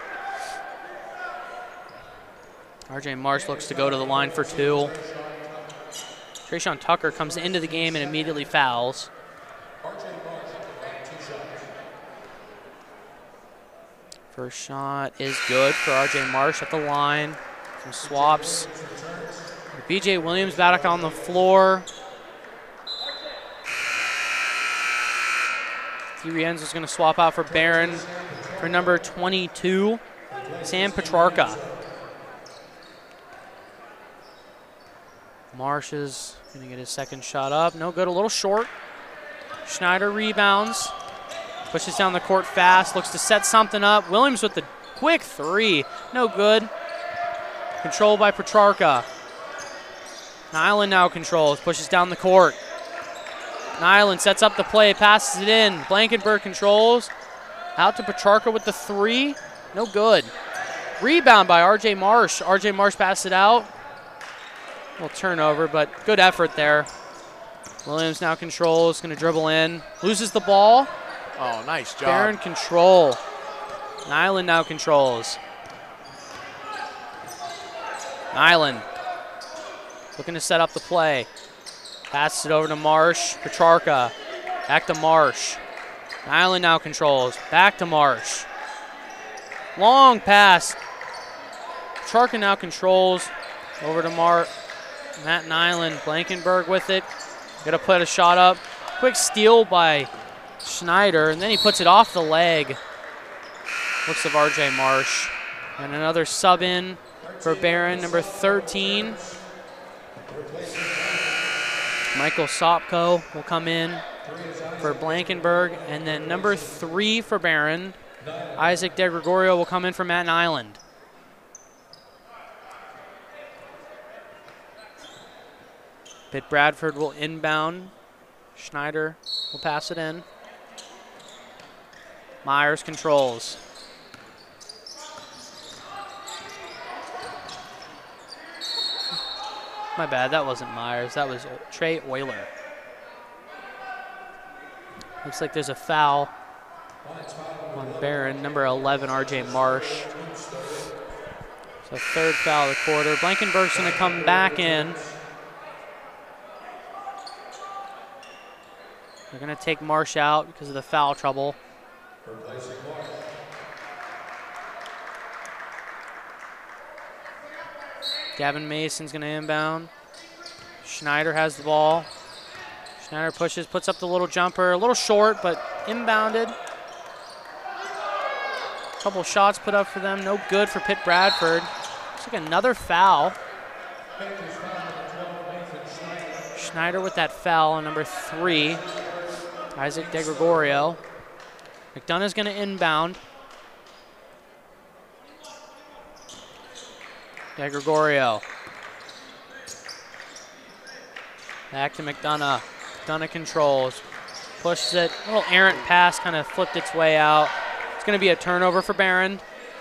RJ Marsh looks to go to the line for 2. Trayshawn Tucker comes into the game and immediately fouls. First shot is good for RJ Marsh at the line. Some swaps. BJ Williams back on the floor. DiRienzo's going to swap out for Behrend for number 22, Sam Petrarca. Marsh is going to get his second shot up. No good, a little short. Schneider rebounds. Pushes down the court fast, looks to set something up. Williams with the quick three. No good. Controlled by Petrarca. Nyland now controls, pushes down the court. Nyland sets up the play, passes it in. Blankenburg controls. Out to Petrarca with the three. No good. Rebound by R.J. Marsh. R.J. Marsh passed it out. A little turnover, but good effort there. Williams now controls, going to dribble in. Loses the ball. Oh, nice job. Behrend control. Nyland now controls. Nyland looking to set up the play. Passes it over to Marsh. Petrarca. Back to Marsh. Nyland now controls. Back to Marsh. Long pass. Petrarca now controls. Over to Matt Nyland. Blankenburg with it. Got to put a shot up. Quick steal by Schneider, and then he puts it off the leg. Looks of R.J. Marsh. And another sub in for Behrend, number 13. Michael Sopko will come in for Blankenburg. And then number 3 for Behrend, Isaac DeGregorio, will come in for Matt Nyland. Pitt Bradford will inbound. Schneider will pass it in. Myers controls. My bad, that wasn't Myers. That was Trey Euler. Looks like there's a foul on Behrend, number 11, R.J. Marsh. So third foul of the quarter. Blankenburg's going to come back in. They're going to take Marsh out because of the foul trouble. Gavin Mason's going to inbound. Schneider has the ball. Schneider pushes, puts up the little jumper. A little short, but inbounded. A couple shots put up for them. No good for Pitt Bradford. Looks like another foul. Schneider with that foul on number 3. Isaac DeGregorio. McDonough's going to inbound. DeGregorio. Back to McDonough. McDonough controls. Pushes it. A little errant pass kind of flipped its way out. It's going to be a turnover for Behrend.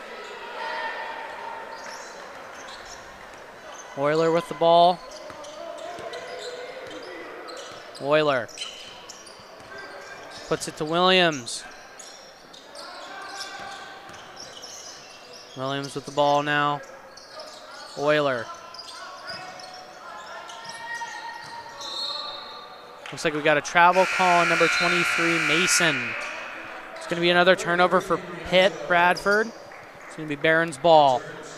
Euler with the ball. Euler puts it to Williams. Williams with the ball now. Euler. Looks like we got a travel call on number 23, Mason. It's going to be another turnover for Pitt Bradford. It's going to be Behrend's ball.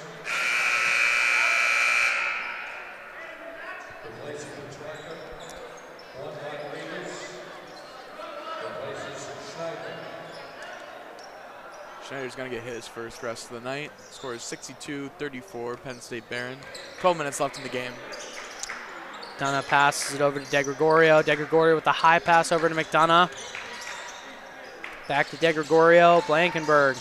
Schneider's going to get his first rest of the night. Score is 62-34, Penn State Behrend. 12 minutes left in the game. McDonough passes it over to DeGregorio. DeGregorio with the high pass over to McDonough. Back to DeGregorio. Blankenburg.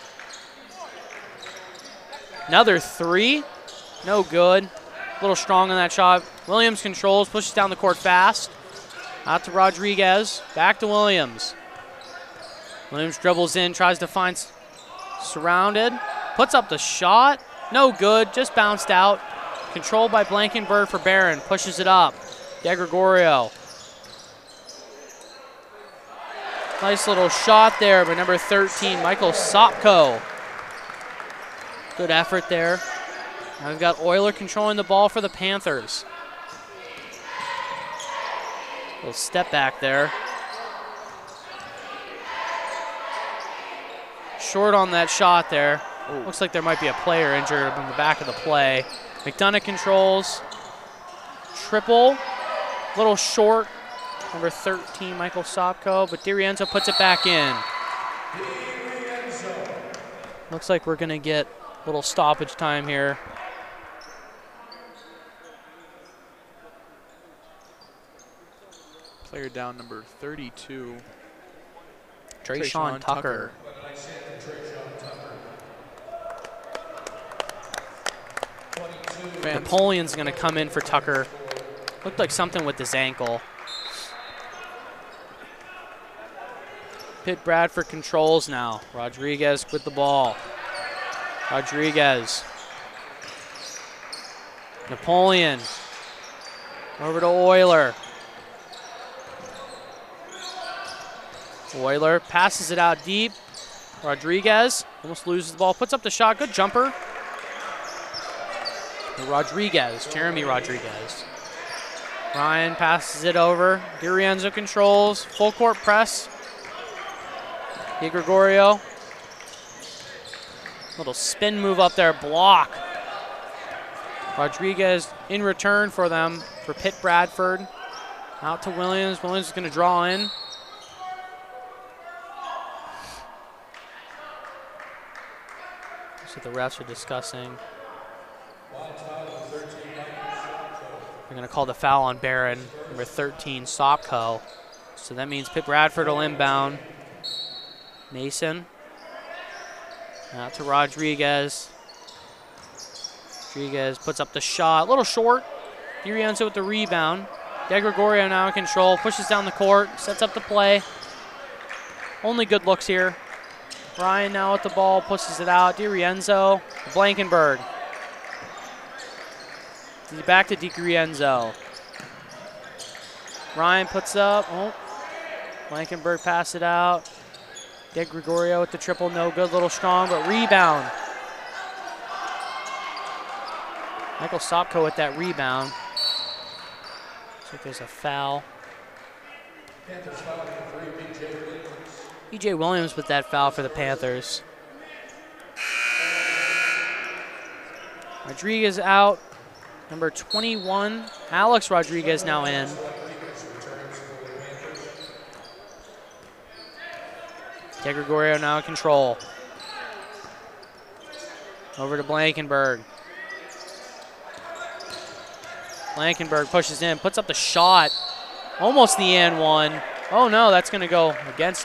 Another 3. No good. A little strong on that shot. Williams controls, pushes down the court fast. Out to Rodriguez. Back to Williams. Williams dribbles in, tries to find surrounded. Puts up the shot. No good, just bounced out. Controlled by Blankenburg for Behrend. Pushes it up. DeGregorio. Nice little shot there by number 13, Michael Sopko. Good effort there. Now we've got Euler controlling the ball for the Panthers. Little step back there. Short on that shot there. Ooh. Looks like there might be a player injured on the back of the play. McDonough controls. Triple. Little short. Number 13, Michael Sopko, but DiRienzo puts it back in. Looks like we're going to get a little stoppage time here. Player down, number 32. Trayshawn Tucker. Napoleon's going to come in for Tucker. Looked like something with his ankle. Pitt Bradford controls now. Rodriguez with the ball. Rodriguez. Napoleon. Over to Euler. Euler passes it out deep. Rodriguez almost loses the ball. Puts up the shot. Good jumper. Rodriguez. Jeremy Rodriguez. Ryan passes it over. DiRienzo controls. Full court press. Di Gregorio. Little spin move up there. Block. Rodriguez in return for them for Pitt Bradford. Out to Williams. Williams is going to draw in. So the refs are discussing. They're going to call the foul on Behrend, number 13, Sopko. So that means Pitt Bradford will inbound. Mason. Out to Rodriguez. Rodriguez puts up the shot. A little short. DiRienzo with the rebound. De Gregorio now in control. Pushes down the court. Sets up the play. Only good looks here. Ryan now with the ball. Pushes it out. DiRienzo. Blankenberg. Back to DiRienzo. Ryan puts up. Oh. Blankenberg pass it out. De Gregorio with the triple. No good. Little strong, but rebound. Michael Sopko with that rebound. Looks like there's a foul. E.J. Williams with that foul for the Panthers. Rodriguez out. Number 21, Alex Rodriguez now in. De Gregorio now in control. Over to Blankenberg. Blankenberg pushes in, puts up the shot. Almost the and one. Oh no, that's going to go against.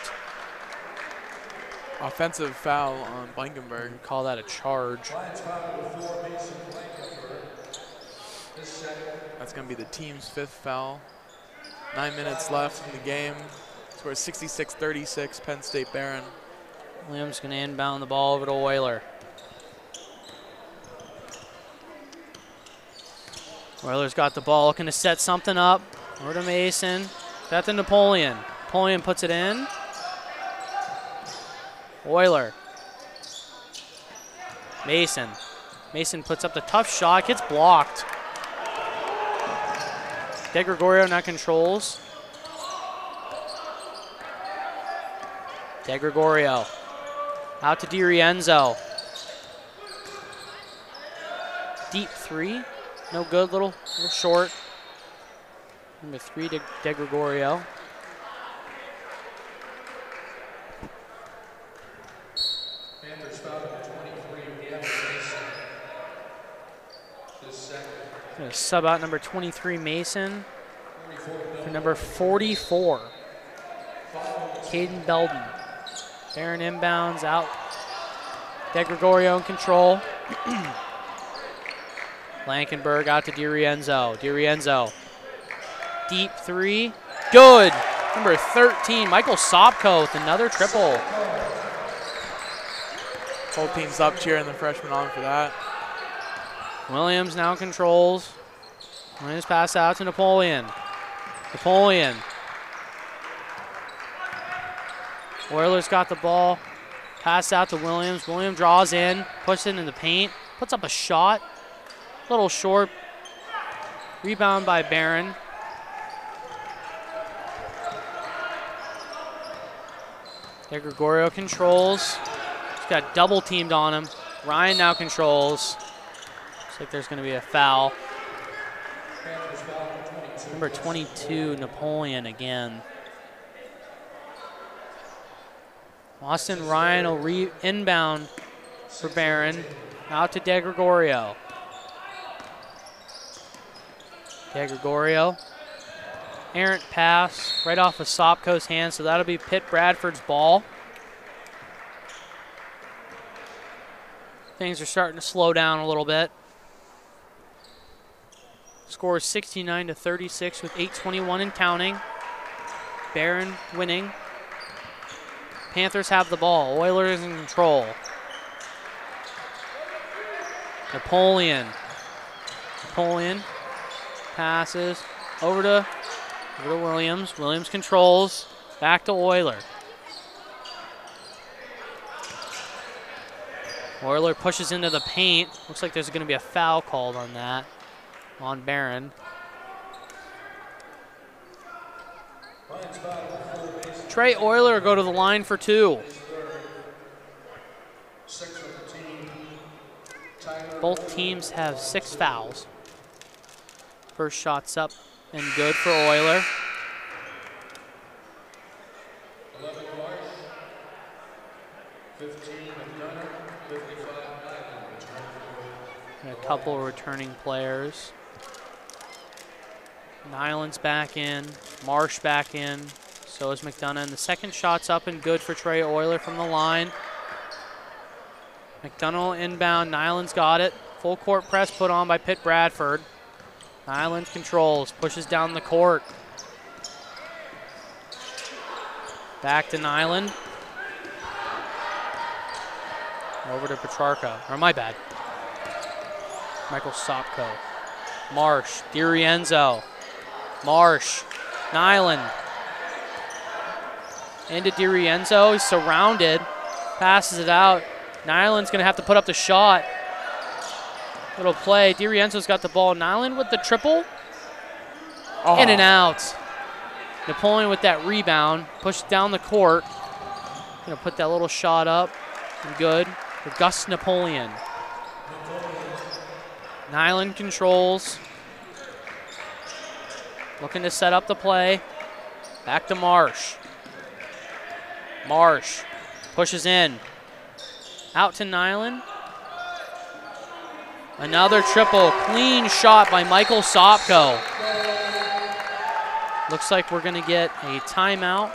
Offensive foul on Blankenberg. Call that a charge. That's going to be the team's 5th foul. 9 minutes left in the game. Score 66-36, Penn State Behrend. Williams going to inbound the ball over to Euler. Euler's got the ball, looking to set something up. Over to Mason. That's to Napoleon. Napoleon puts it in. Euler. Mason. Mason puts up the tough shot, gets blocked. De Gregorio now controls. De Gregorio. Out to DiRienzo. Deep three. No good, little short. Number 3, De Gregorio. Going to sub out number 23, Mason, for number 44, Caden Belden. Behrend inbounds out. De Gregorio in control. Blankenberg out to DiRienzo. DiRienzo. Deep 3. Good. Number 13, Michael Sopko with another triple. Whole team's up cheering the freshman on for that. Williams now controls. Williams pass out to Napoleon. Napoleon. Euler's got the ball. Pass out to Williams. Williams draws in, pushes it in the paint, puts up a shot. A little short. Rebound by Behrend. De Gregorio controls. He's got double teamed on him. Ryan now controls. Looks like there's going to be a foul. Number 22, Napoleon again. Austin Ryan will inbound for Behrend. Out to De Gregorio. De Gregorio. Errant pass right off of Sopko's hand, so that'll be Pitt Bradford's ball. things are starting to slow down a little bit. Score is 69-36 with 8:21 and counting. Behrend winning. Panthers have the ball. Oilers in control. Napoleon passes over to Williams. Williams controls. Back to Oiler. Oiler pushes into the paint. Looks like there's going to be a foul called on that, on Behrend. Trey Oiler go to the line for 2. Both teams have 6 fouls. First shot's up and good for Oiler. 11 Marsh, 15 McDonough, 55 And a couple of returning players. Nyland's back in, Marsh back in, so is McDonough. And the second shot's up and good for Trey Oiler from the line. McDonough inbound, Nyland's got it. Full court press put on by Pitt Bradford. Nyland controls, pushes down the court. Back to Nyland. Over to Petrarca, or my bad. Michael Sopko. Marsh, DiRienzo. Marsh, Nyland. Into DiRienzo, he's surrounded. Passes it out. Nyland's gonna have to put up the shot. Little play, DiRienzo's got the ball. Nyland with the triple. Oh. In and out. Napoleon with that rebound, pushed down the court. Gonna put that little shot up, and good for Gus Napoleon. Nyland controls. Looking to set up the play. Back to Marsh. Marsh pushes in. Out to Nyland. Another triple. Clean shot by Michael Sopko. Looks like we're going to get a timeout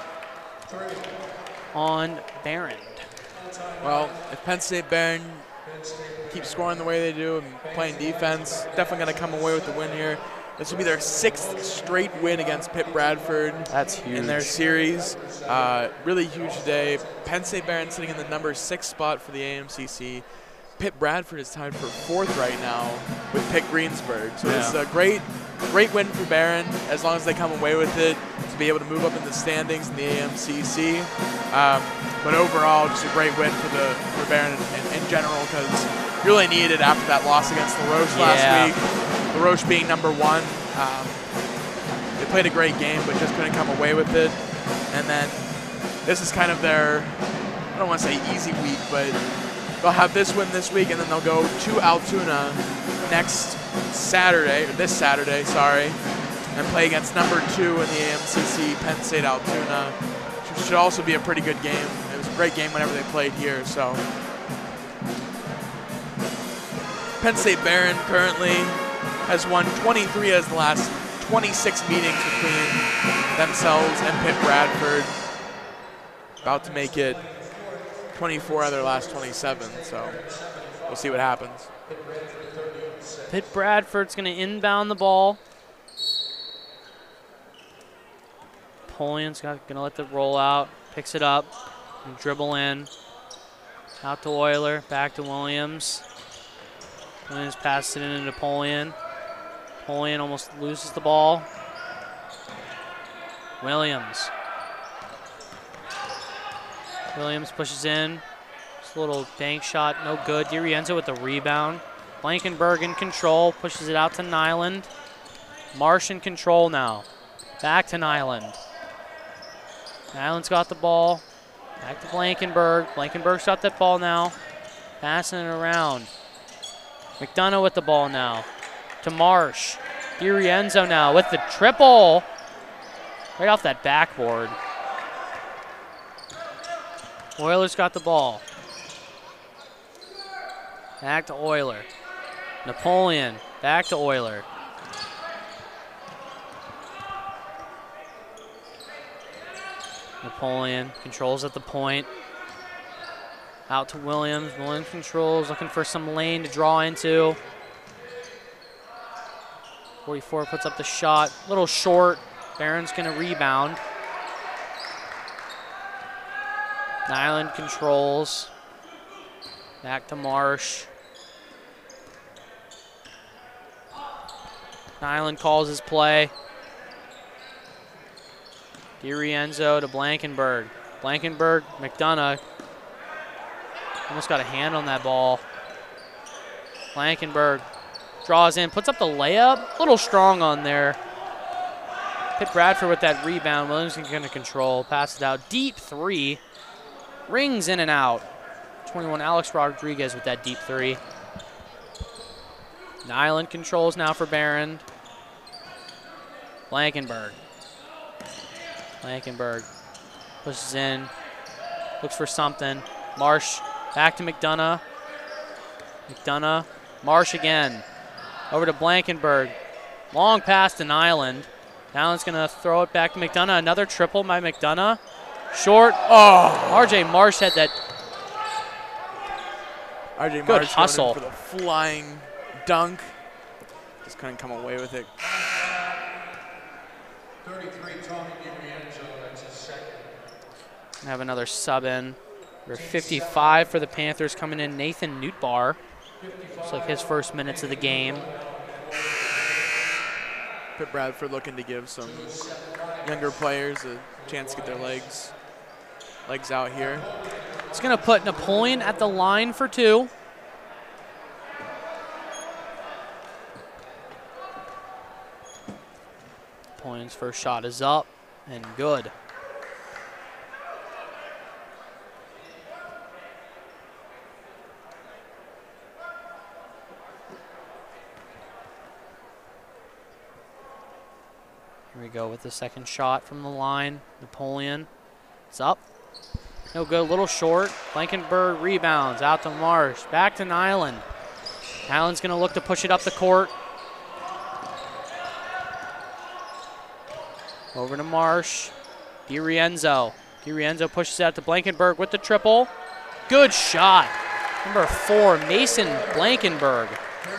on Behrend. Well, if Penn State Behrend keeps scoring the way they do and playing defense, definitely going to come away with the win here. This will be their 6th straight win against Pitt Bradford. That's huge. In their series. Really huge day. Penn State Behrend sitting in the number 6 spot for the AMCC. Pitt Bradford is tied for 4th right now with Pitt Greensburg. So it's a great win for Behrend as long as they come away with it to be able to move up in the standings in the AMCC. But overall, just a great win for Behrend in general because really needed after that loss against LaRoche last week. LaRoche being number 1. They played a great game but just couldn't come away with it. And then this is kind of their, I don't want to say easy week, but they'll have this win this week, and then they'll go to Altoona this Saturday, and play against number 2 in the AMCC, Penn State Altoona, which should also be a pretty good game. It was a great game whenever they played here. So Penn State Behrend currently has won 23 as the last 26 meetings between themselves and Pitt Bradford. About to make it 24 out of their last 27, so we'll see what happens. Pitt Bradford's going to inbound the ball. Napoleon's going to let it roll out, picks it up, and dribble in. Out to Oiler, back to Williams. Williams passes it into Napoleon. Napoleon almost loses the ball. Williams pushes in. Just a little bank shot, no good. DiRienzo with the rebound. Blankenberg in control, pushes it out to Nyland. Marsh in control now. Back to Nyland. Nyland's got the ball. Back to Blankenberg. Blankenberg's got that ball now. Passing it around. McDonough with the ball now. To Marsh. DiRienzo now with the triple. Right off that backboard. Oilers got the ball. Back to Oiler. Napoleon, back to Oiler. Napoleon controls at the point. Out to Williams. Williams controls, looking for some lane to draw into. 44 puts up the shot. A little short. Behrend's going to rebound. Nyland controls. Back to Marsh. Nyland calls his play. DiRienzo to Blankenberg. Blankenberg, McDonough. Almost got a hand on that ball. Blankenberg draws in, puts up the layup. A little strong on there. Pitt Bradford with that rebound. Williams is going to control. Passes it out. Deep three. Rings in and out. 21, Alex Rodriguez with that deep three. Nyland controls now for Behrend. Blankenberg. Blankenberg pushes in. Looks for something. Marsh back to McDonough. McDonough. Marsh again. Over to Blankenberg. Long pass to Nyland. Nyland's going to throw it back to McDonough. Another triple by McDonough. Short. Oh, RJ Marsh had that RJ good Marsh hustle for the flying dunk. Just couldn't come away with it. 33, Tommy DiRienzo, that's his second. Have another sub in. We're 55 for the Panthers coming in. Nathan Newtbar. Looks like his first minutes of the game. Pitt Bradford looking to give some younger players a chance to get their legs out here. It's going to put Napoleon at the line for two. Napoleon's first shot is up and good. Here we go with the second shot from the line. Napoleon, it's up. No good, a little short. Blankenberg rebounds, out to Marsh, back to Nyland. Nyland's gonna look to push it up the court. Over to Marsh, DiRienzo. DiRienzo pushes it out to Blankenberg with the triple. Good shot. Number 4, Mason Blankenberg.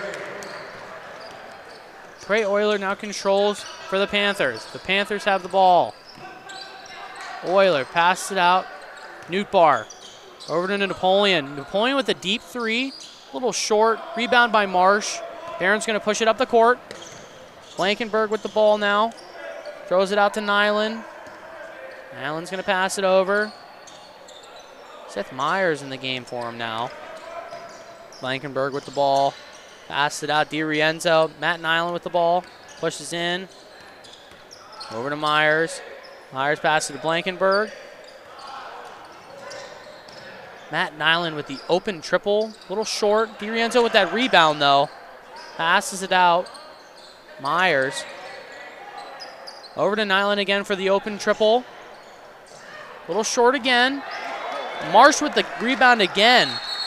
Trey Euler now controls for the Panthers. The Panthers have the ball. Euler passes it out. Newtbar over to Napoleon. Napoleon with a deep three. A little short. Rebound by Marsh. Behrend's going to push it up the court. Blankenberg with the ball now. Throws it out to Nyland. Nyland's going to pass it over. Seth Myers in the game for him now. Blankenberg with the ball. Passes it out. DiRienzo. Matt Nyland with the ball. Pushes in. Over to Myers. Myers passes to Blankenberg. Matt Nyland with the open triple. A little short. DiRienzo with that rebound, though. Passes it out. Myers. Over to Nyland again for the open triple. A little short again. Marsh with the rebound again.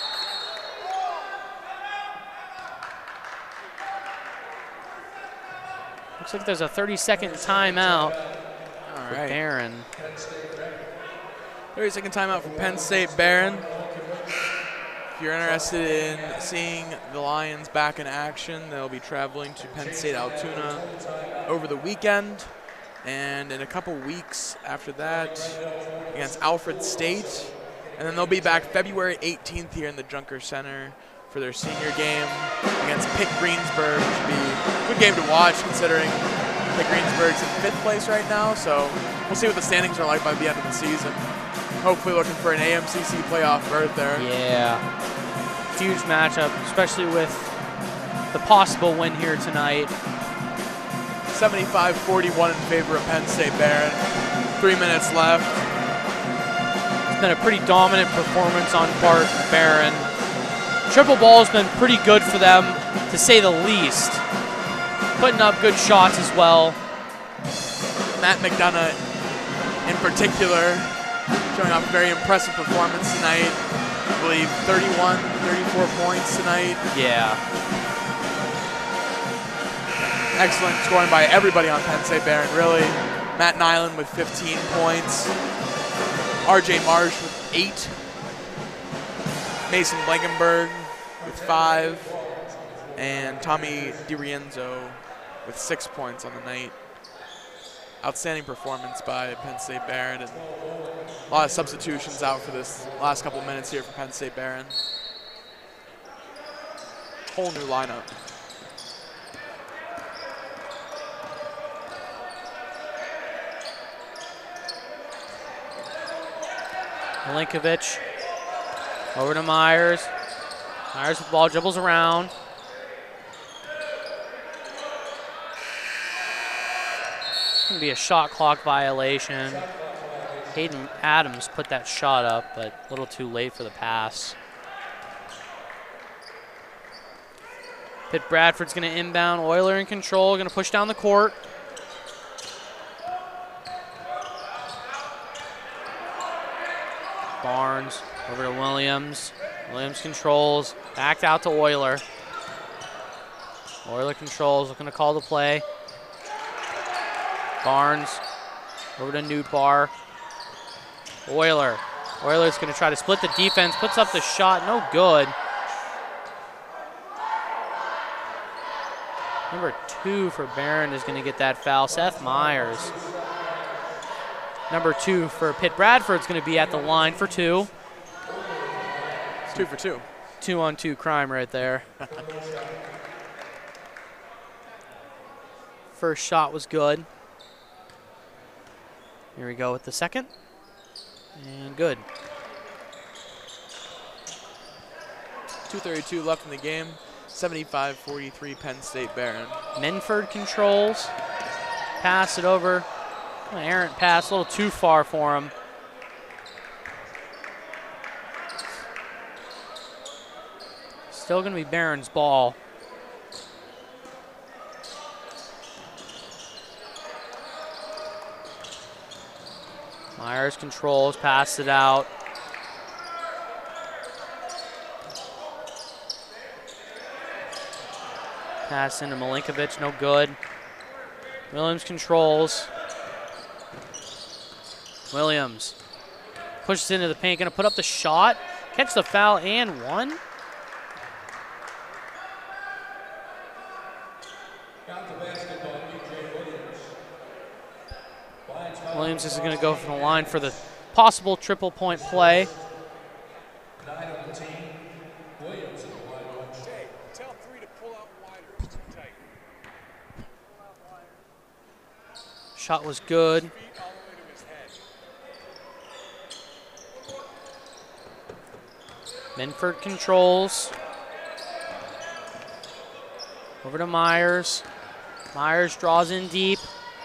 Looks like there's a 30-second timeout for Behrend. 30-second timeout for Penn State Behrend. If you're interested in seeing the Lions back in action, they'll be traveling to Penn State Altoona over the weekend. And in a couple weeks after that, against Alfred State. And then they'll be back February 18th here in the Junker Center for their senior game against Pitt Greensburg. Should be a good game to watch considering Pitt Greensburg's in 5th place right now. So we'll see what the standings are like by the end of the season. Hopefully looking for an AMCC playoff berth there. Yeah, huge matchup, especially with the possible win here tonight. 75-41 in favor of Penn State Behrend. 3 minutes left. It's been a pretty dominant performance on part of Behrend. Triple ball has been pretty good for them, to say the least. Putting up good shots as well. Matt McDonough in particular showing off a very impressive performance tonight. I believe 31, 34 points tonight. Yeah. Excellent scoring by everybody on Penn State Behrend, really. Matt Nyland with 15 points. RJ Marsh with 8. Mason Blankenberg with 5, and Tommy DiRienzo with 6 points on the night. Outstanding performance by Penn State Behrend, and a lot of substitutions out for this last couple of minutes here for Penn State Behrend. Whole new lineup. Milinkovic over to Myers. Myers with the ball, dribbles around. Going to be a shot clock violation. Hayden Adams put that shot up, but a little too late for the pass. Pitt Bradford's going to inbound. Euler in control, going to push down the court. Barnes over to Williams. Williams controls, backed out to Euler. Euler controls, looking to call the play. Barnes over to Newtbar. Euler. Euler's going to try to split the defense, puts up the shot, no good. Number 2 for Behrend is going to get that foul, Seth Myers. Number 2 for Pitt Bradford's going to be at the line for 2. It's 2 for 2. 2-on-2 crime right there. First shot was good. Here we go with the second. And good. 2:32 left in the game. 75-43 Penn State Behrend. Menford controls. Pass it over. An errant pass, a little too far for him. Still going to be Behrend's ball. Myers controls, passes it out. Pass into Milinkovic, no good. Williams controls. Williams pushes into the paint, going to put up the shot, catch the foul, and one. Williams is going to go from the line for the possible triple-point play. Tell 3 to pull out wider. It's too tight. Shot was good. Menford controls. Over to Myers. Myers draws in deep.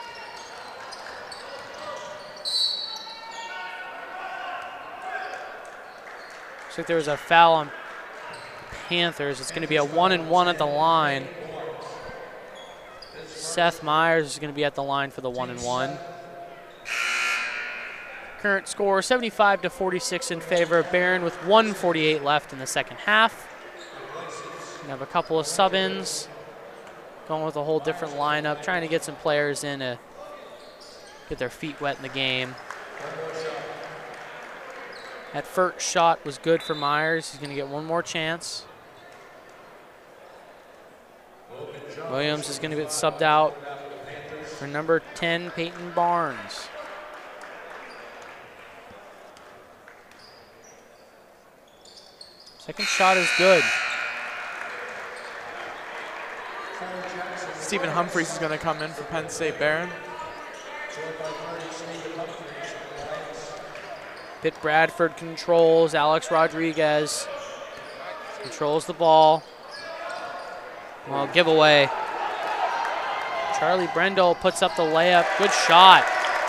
Looks like there was a foul on Panthers. It's going to be a 1-and-1 at the line. Seth Myers is going to be at the line for the 1-and-1. Current score 75-46 in favor of Behrend with 1:48 left in the second half. We have a couple of sub-ins. Going with a whole different lineup, trying to get some players in to get their feet wet in the game. That first shot was good for Myers. He's going to get one more chance. Williams is going to get subbed out for number 10, Peyton Barnes. Second shot is good. Stephen Humphreys is going to come in for Penn State Behrend. Pitt Bradford controls. Alex Rodriguez controls the ball. Well, giveaway. Charlie Brendel puts up the layup. Good shot.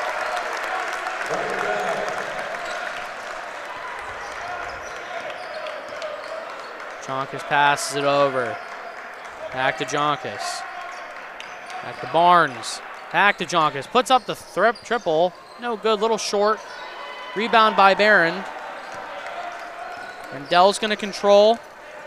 Jonkus passes it over. Back to Jonkus. Back to Barnes. Back to Jonkus. Puts up the triple. No good. Little short. Rebound by Behrend. Rendell's going to control.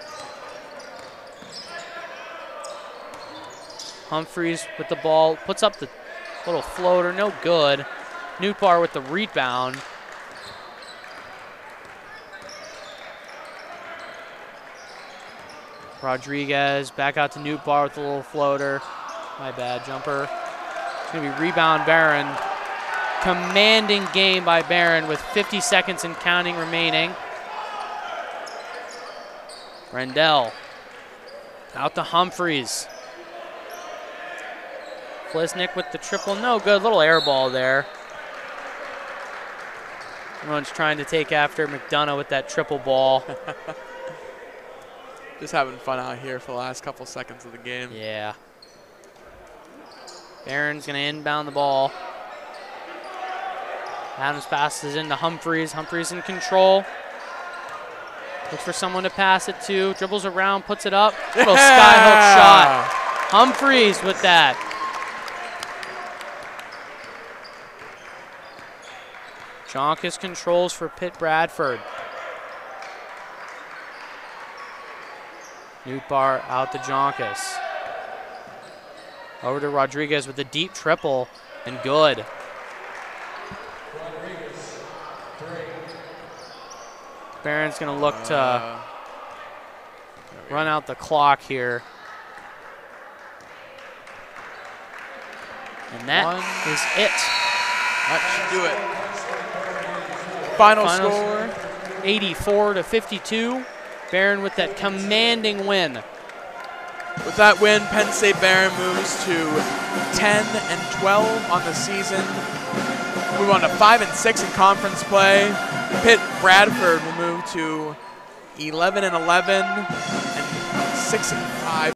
Humphreys with the ball. Puts up the little floater. No good. Newtbar with the rebound. Rodriguez back out to Newbar with a little floater. My bad, jumper. It's going to be rebound Behrend. Commanding game by Behrend with 50 seconds and counting remaining. Rendell out to Humphreys. Flisnick with the triple, no good. Little air ball there. Everyone's trying to take after McDonough with that triple ball. Just having fun out here for the last couple seconds of the game. Yeah. Behrend's going to inbound the ball. Adams passes into Humphreys. Humphreys in control. Looks for someone to pass it to. Dribbles around, puts it up. Little skyhook shot. Humphreys with that. Jonkus controls for Pitt Bradford. Newbar out to Jonkus. Over to Rodriguez with a deep triple, and good. Behrend's going to look to run out the clock here. And that is it. That should do it. Final score. 84-52. Behrend with that commanding win. With that win, Penn State Behrend moves to 10-12 on the season. Move on to 5-6 in conference play. Pitt Bradford will move to 11-11 and 6-5.